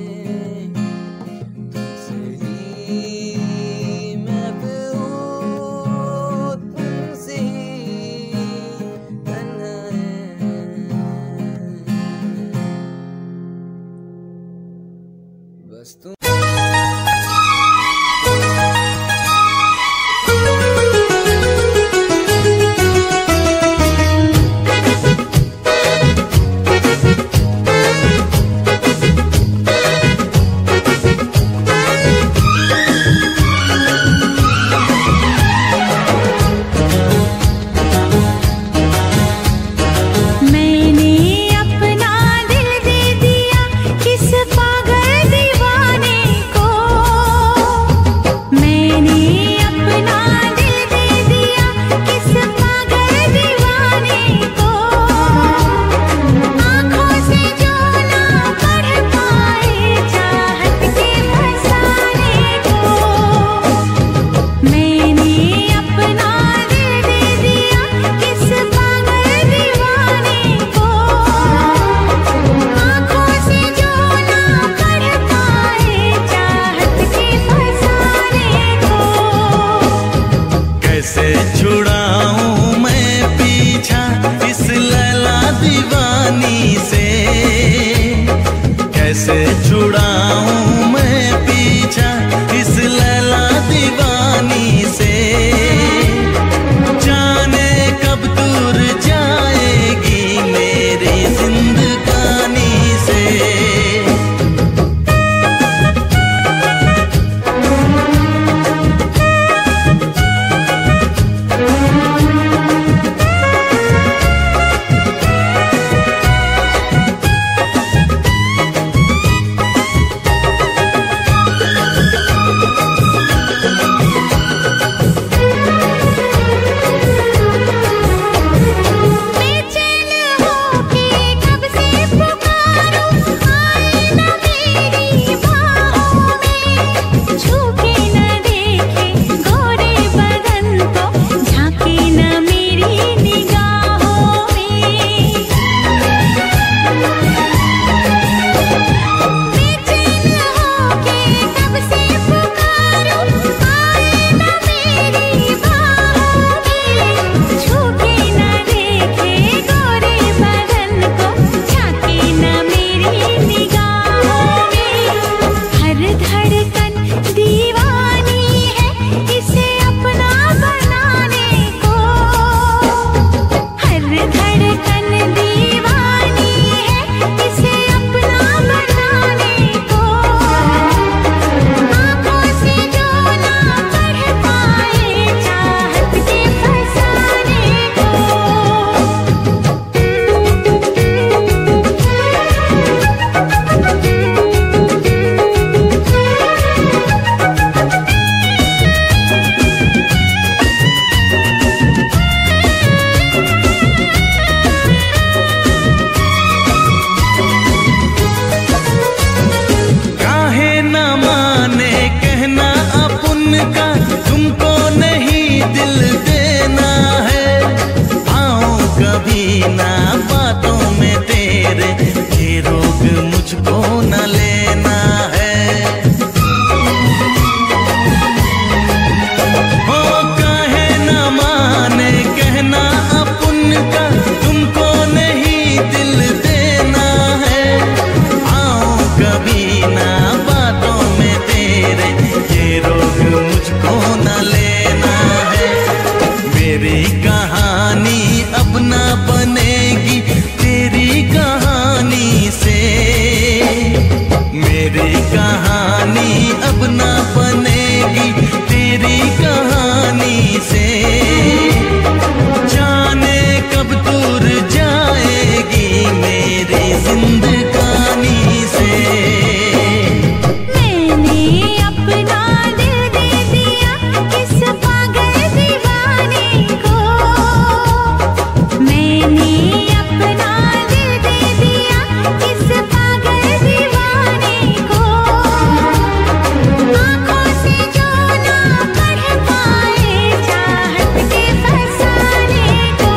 तुझसे ही महफिल हो, तुमसे ही तन्हा है। बस तुम मैंने अपना दिल दे दिया किस पागल दीवाने को, मैंने अपना दिल दे दिया किस पागल दीवाने को, आँखों से जो ना पढ़ पाए चाहत के फसाने को, मैंने अपना दिल दे दिया किस पागल दीवाने को, आँखों से जो ना पढ़ पाए चाहत के फसाने को। कैसे छुड़ाऊं मैं पीछा इस लैला दीवानी से, कैसे छुड़ाऊं मैं पीछा इस लैला दीवानी से, जाने कब दूर जाएगी मेरी जिंदगानी से। ओ का तुमको नहीं दिल देना है। आओ कभी ना बातों में तेरे, ये रोग मुझको न लेना है। हो काहे न माने कहना अपन का, तुमको नहीं दिल देना है। आओ कभी ना बातों में तेरे, ये रोग मुझको न लेना है। मेरी कहानी अब ना बनेगी तेरी कहानी से, मेरी कहानी अब ना बनेगी तेरी कहानी से। जाने कब दूर जाएगी मेरी जिंदगानी से। मैंने अपना दिल दे दिया किस पागल दीवाने को, मैंने अपना दिल दे दिया किस पागल दीवाने को। आँखों से जो ना पढ़ पाए चाहत के फसाने को।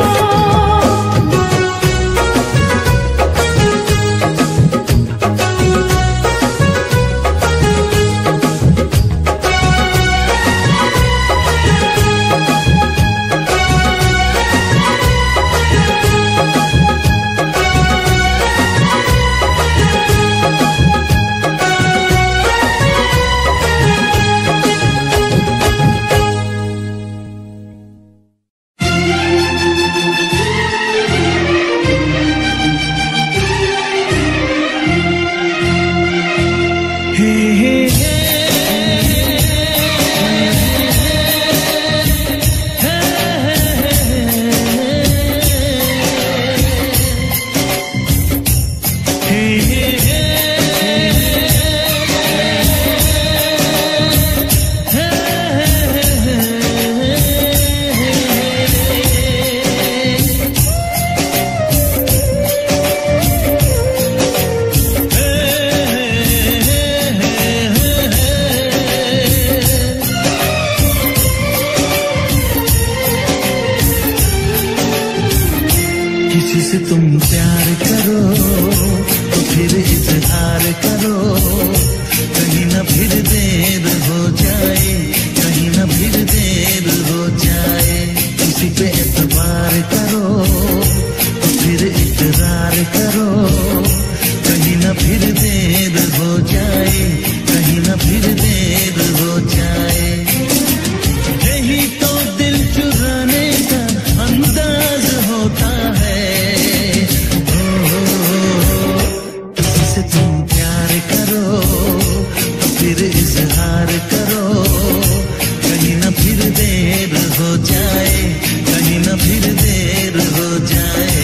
किसी से तुम प्यार करो तो फिर इजहार करो, कहीं ना फिर देर हो जाए, कहीं ना फिर देर हो जाए। किसी पे एतबार करो तो फिर इकरार करो, कहीं ना फिर देर हो जाए, कहीं ना फिर देर हो जाए। यही तो दिल चुराने का अंदाज होता है। किसी से तुम प्यार करो तो फिर इजहार करो, कहीं ना फिर देर हो जाए, कहीं ना फिर देर हो जाए।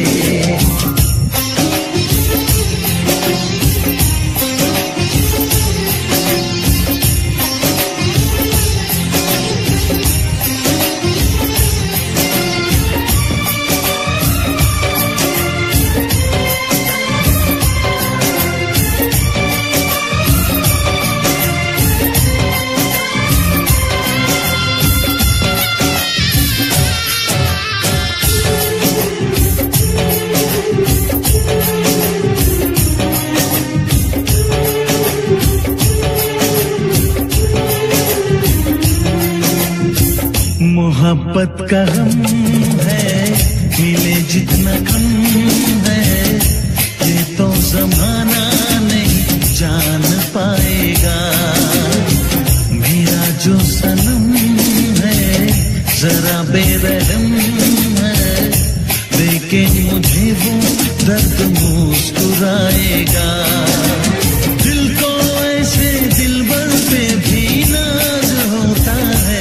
मोहब्बत का गम है मिले जितना कम है, ये तो जमाना नहीं जान पाएगा। मेरा जो सनम है जरा बेरहम है, लेकिन मुझे वो दर्द मुस्कुराएगा। दिल को ऐसे दिलबर पे भी नाज होता है।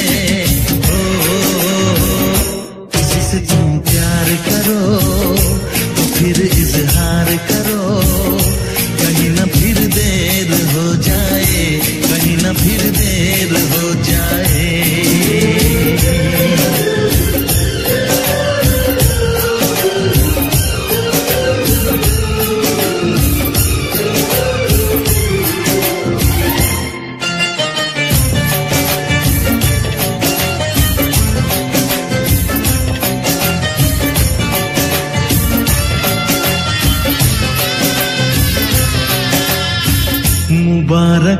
से तुम प्यार करो तो फिर इजहार करो, कहीं ना फिर देर हो जाए, कहीं ना फिर देर हो जाए।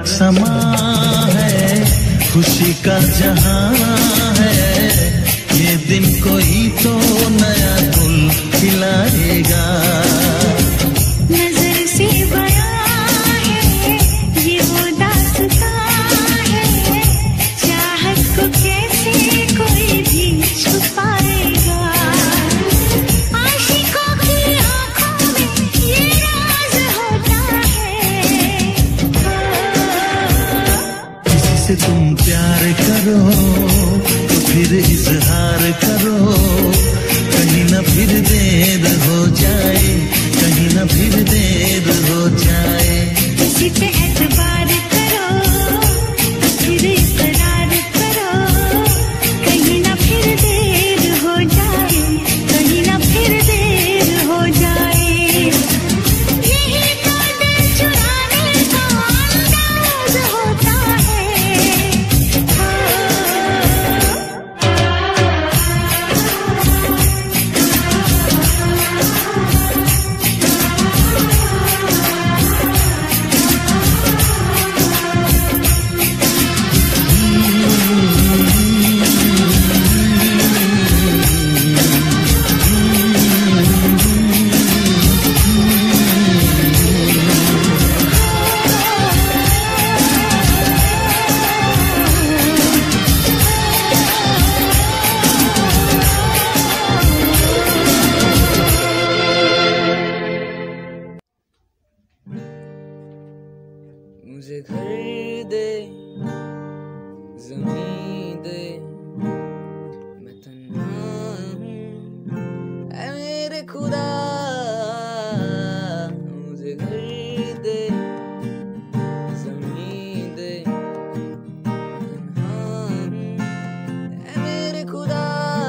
समा है, खुशी का जहां है, ये दिन कोई तो नया गुल खिलाएगा। नजर से बयां है ये वो दास्तां है, चाहत को कैसे कोई भी छुपाएगा। आशिकों की आंखों में ये राज होता है। किसी से तुम प्यार करो तो फिर इजहार करो, कहीं न फिर देर हो जाए, कहीं न फिर देर हो जाए। किसी पे एतबार करो तो फिर इकरार करो, कहीं ना फिर देर हो जाए, कहीं ना फिर देर हो जाए। यही तो दिल चुराने का अंदाज होता है। मुझे घर दे, ज़मीन दे, मैं तन्हा हूँ ऐ मेरे खुदा। मुझे घर दे, ज़मीन दे, तन्हा हूँ ऐ मेरे खुदा।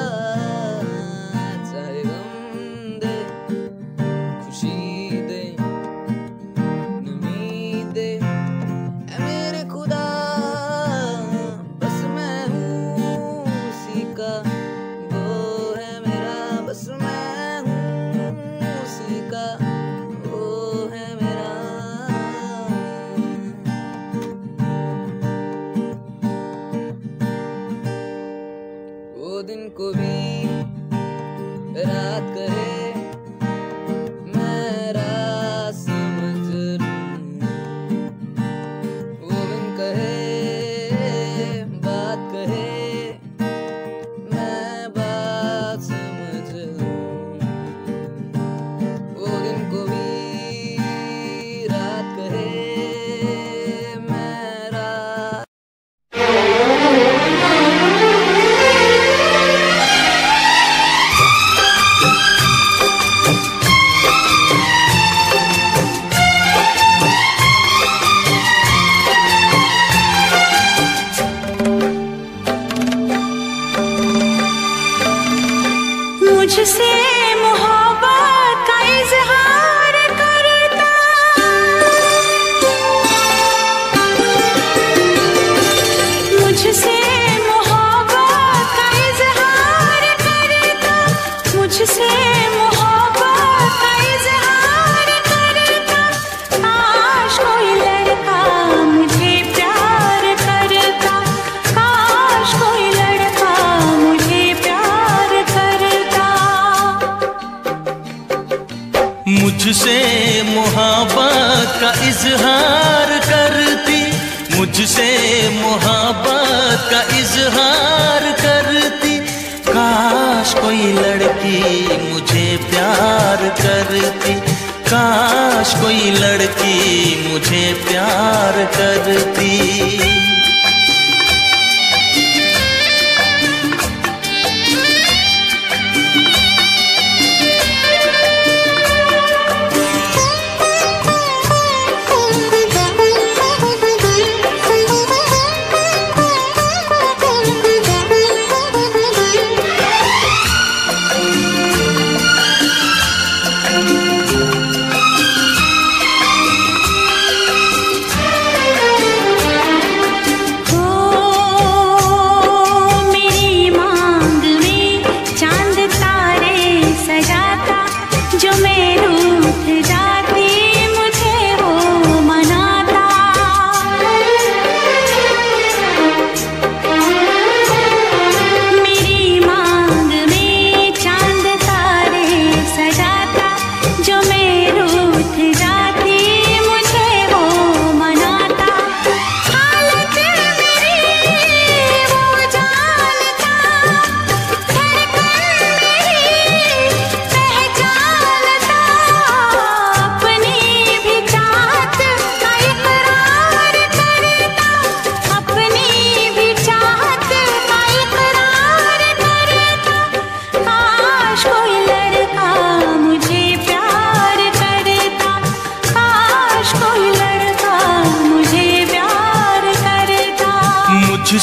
चाहे गम दे, खुशी दे, नमी दे, ऐ मेरे खुदा। बस मैं हूँ उसी का, वो है मेरा। बस मैं हूँ उसी का, वो है मेरा। वो दिन को भी रात कहे, मैं रात समझ लूं। वो दिन कहे, बात कहे, मैं बात समझ लूं। वो दिन को भी रात कहे, मैं रात। मुझसे मोहब्बत का इजहार करता, मुझसे मोहब्बत का इजहार करता, मुझसे मोहब्बत का इजहार करता। काश कोई लड़का मुझे प्यार करता, काश कोई लड़का मुझे प्यार करता। मुझसे मोहब्बत का इजहार करती, मुझसे मोहब्बत का इजहार करती। काश कोई लड़की मुझे प्यार करती, काश कोई लड़की मुझे प्यार करती।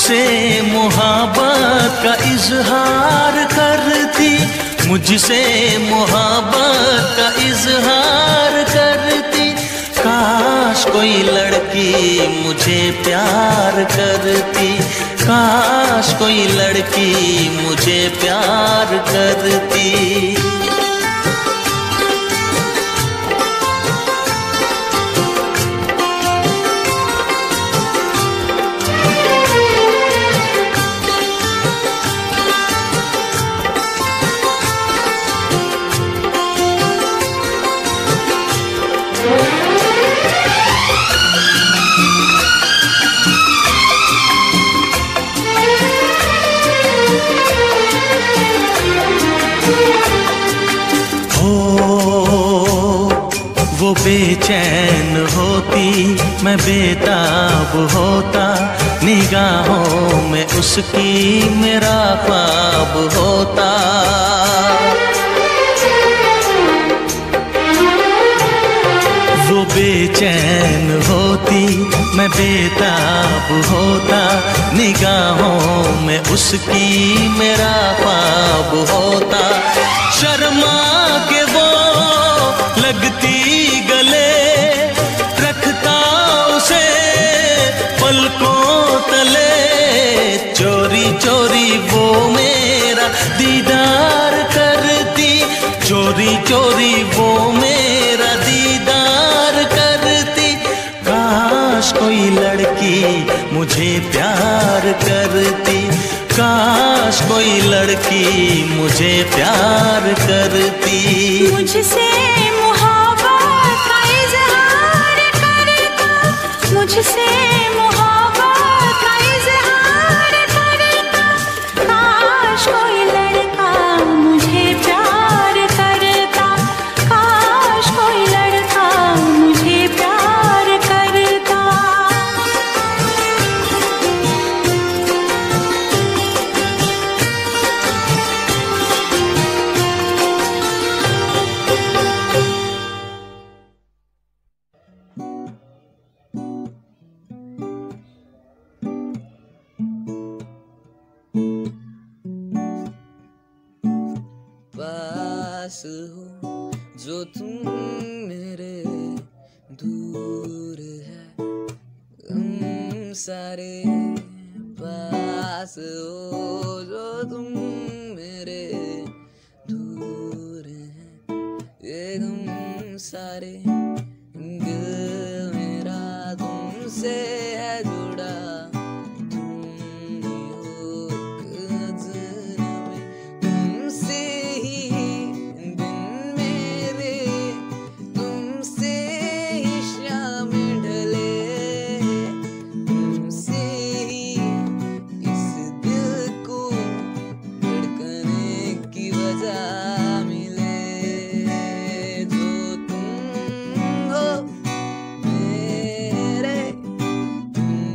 मुझसे मोहब्बत का इजहार करती, मुझसे मोहब्बत का इजहार करती। काश कोई लड़की मुझे प्यार करती, काश कोई लड़की मुझे प्यार करती। वो बेचैन होती, मैं बेताब होता, निगाहों में उसकी मेरा ख्वाब होता। वो बेचैन होती, मैं बेताब होता, निगाहों में उसकी मेरा ख्वाब होता। शर्मा के वो लगती गले, रखता उसे पलकों तले। चोरी चोरी वो मेरा दीदार करती, चोरी चोरी वो मेरा दीदार करती। काश कोई लड़की मुझे प्यार करती, काश कोई लड़की मुझे प्यार करती। मुझसे मोहब्बत का इजहार करता, मुझसे मोहब्बत का इजहार करता। काश कोई लड़का मुझे प्यार करता, काश कोई लड़का मुझे प्यार करता। पास हो जो तुम मेरे, दूर है हम सारे। पास हो जो तुम मेरे, दूर है ये गम सारे। दिल मेरा तुमसे है जुड़ा, तुम ही हो एक अजनबी। तुमसे ही दिन मेरे, तुमसे ही शाम ढले, तुमसे ही इस दिल को धड़कने की वजह मिले। जो तुम हो मेरे, तुम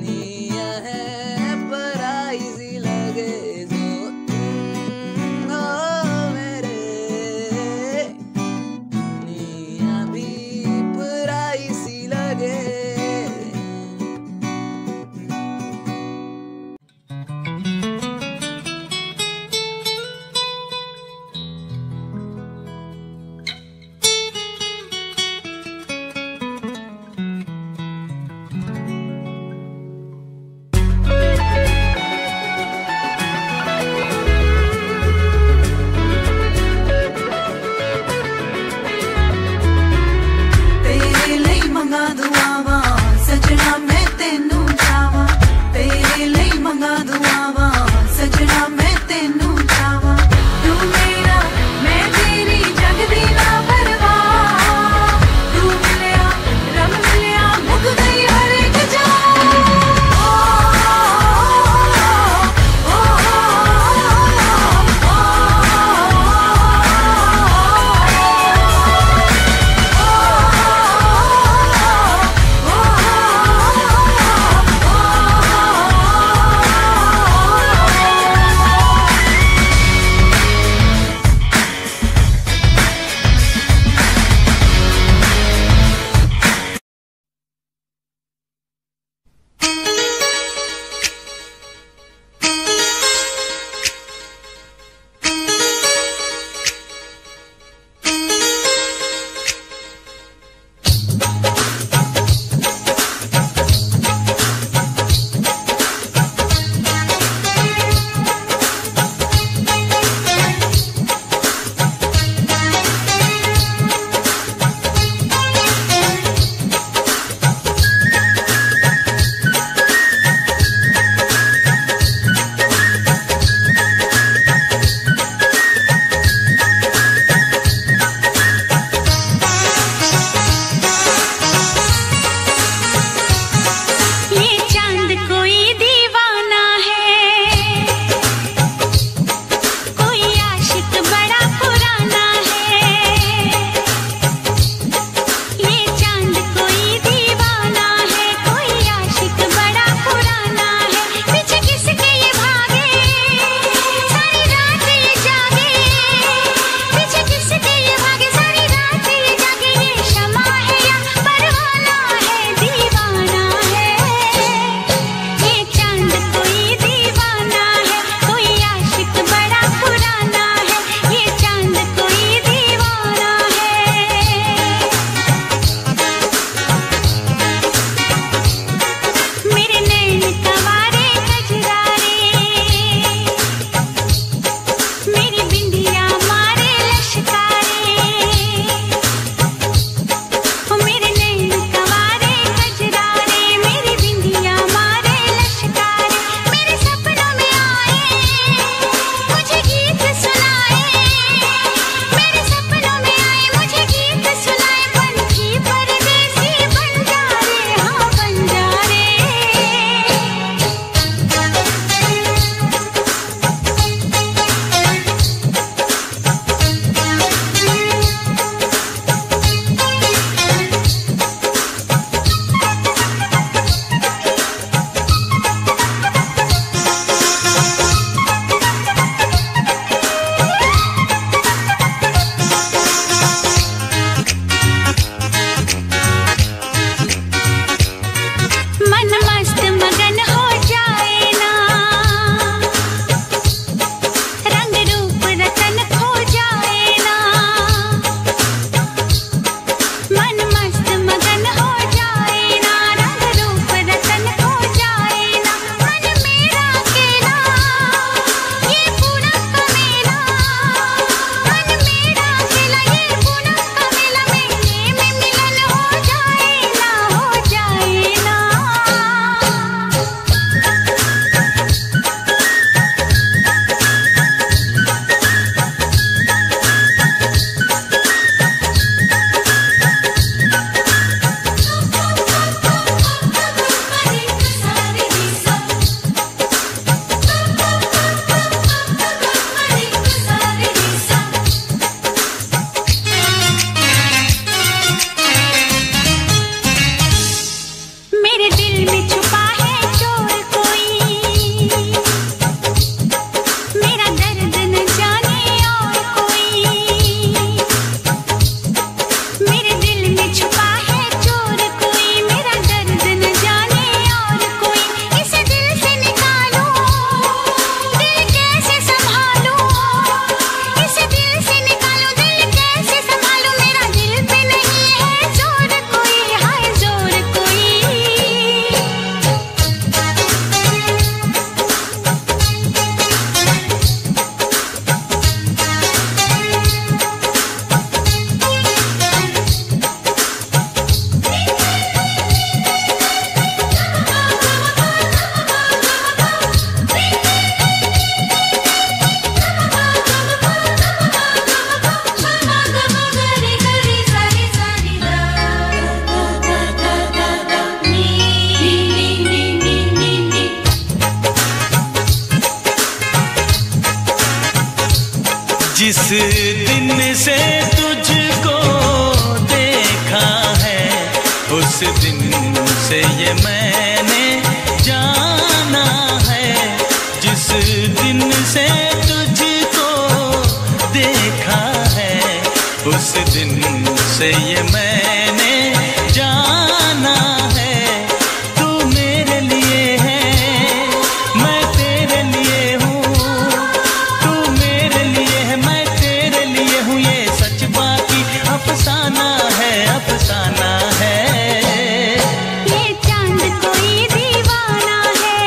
जिस दिन से तुझको देखा है उस दिन से ये मैंने जाना है। जिस दिन से तुझको देखा है उस दिन से ये मैंने जाना है। तू मेरे लिए है मैं तेरे लिए हूँ, तू मेरे लिए है मैं तेरे लिए हूँ। ये सच बाकी अफसाना है, अफसाना है। ये चांद कोई दीवाना है,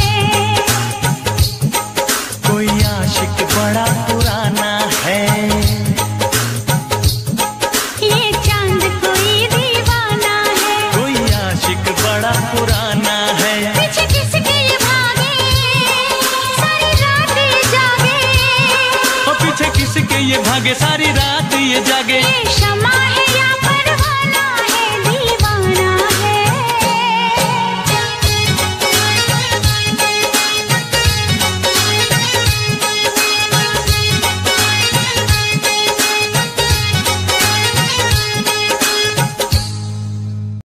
कोई आशिक बड़ा पुराना है। ये चांद कोई दीवाना है, कोई आशिक बड़ा पुराना है। पीछे किसके ये भागे सारी रात ये जागे। और पीछे किसके ये भागे सारी रात ये जागे। ये शमा है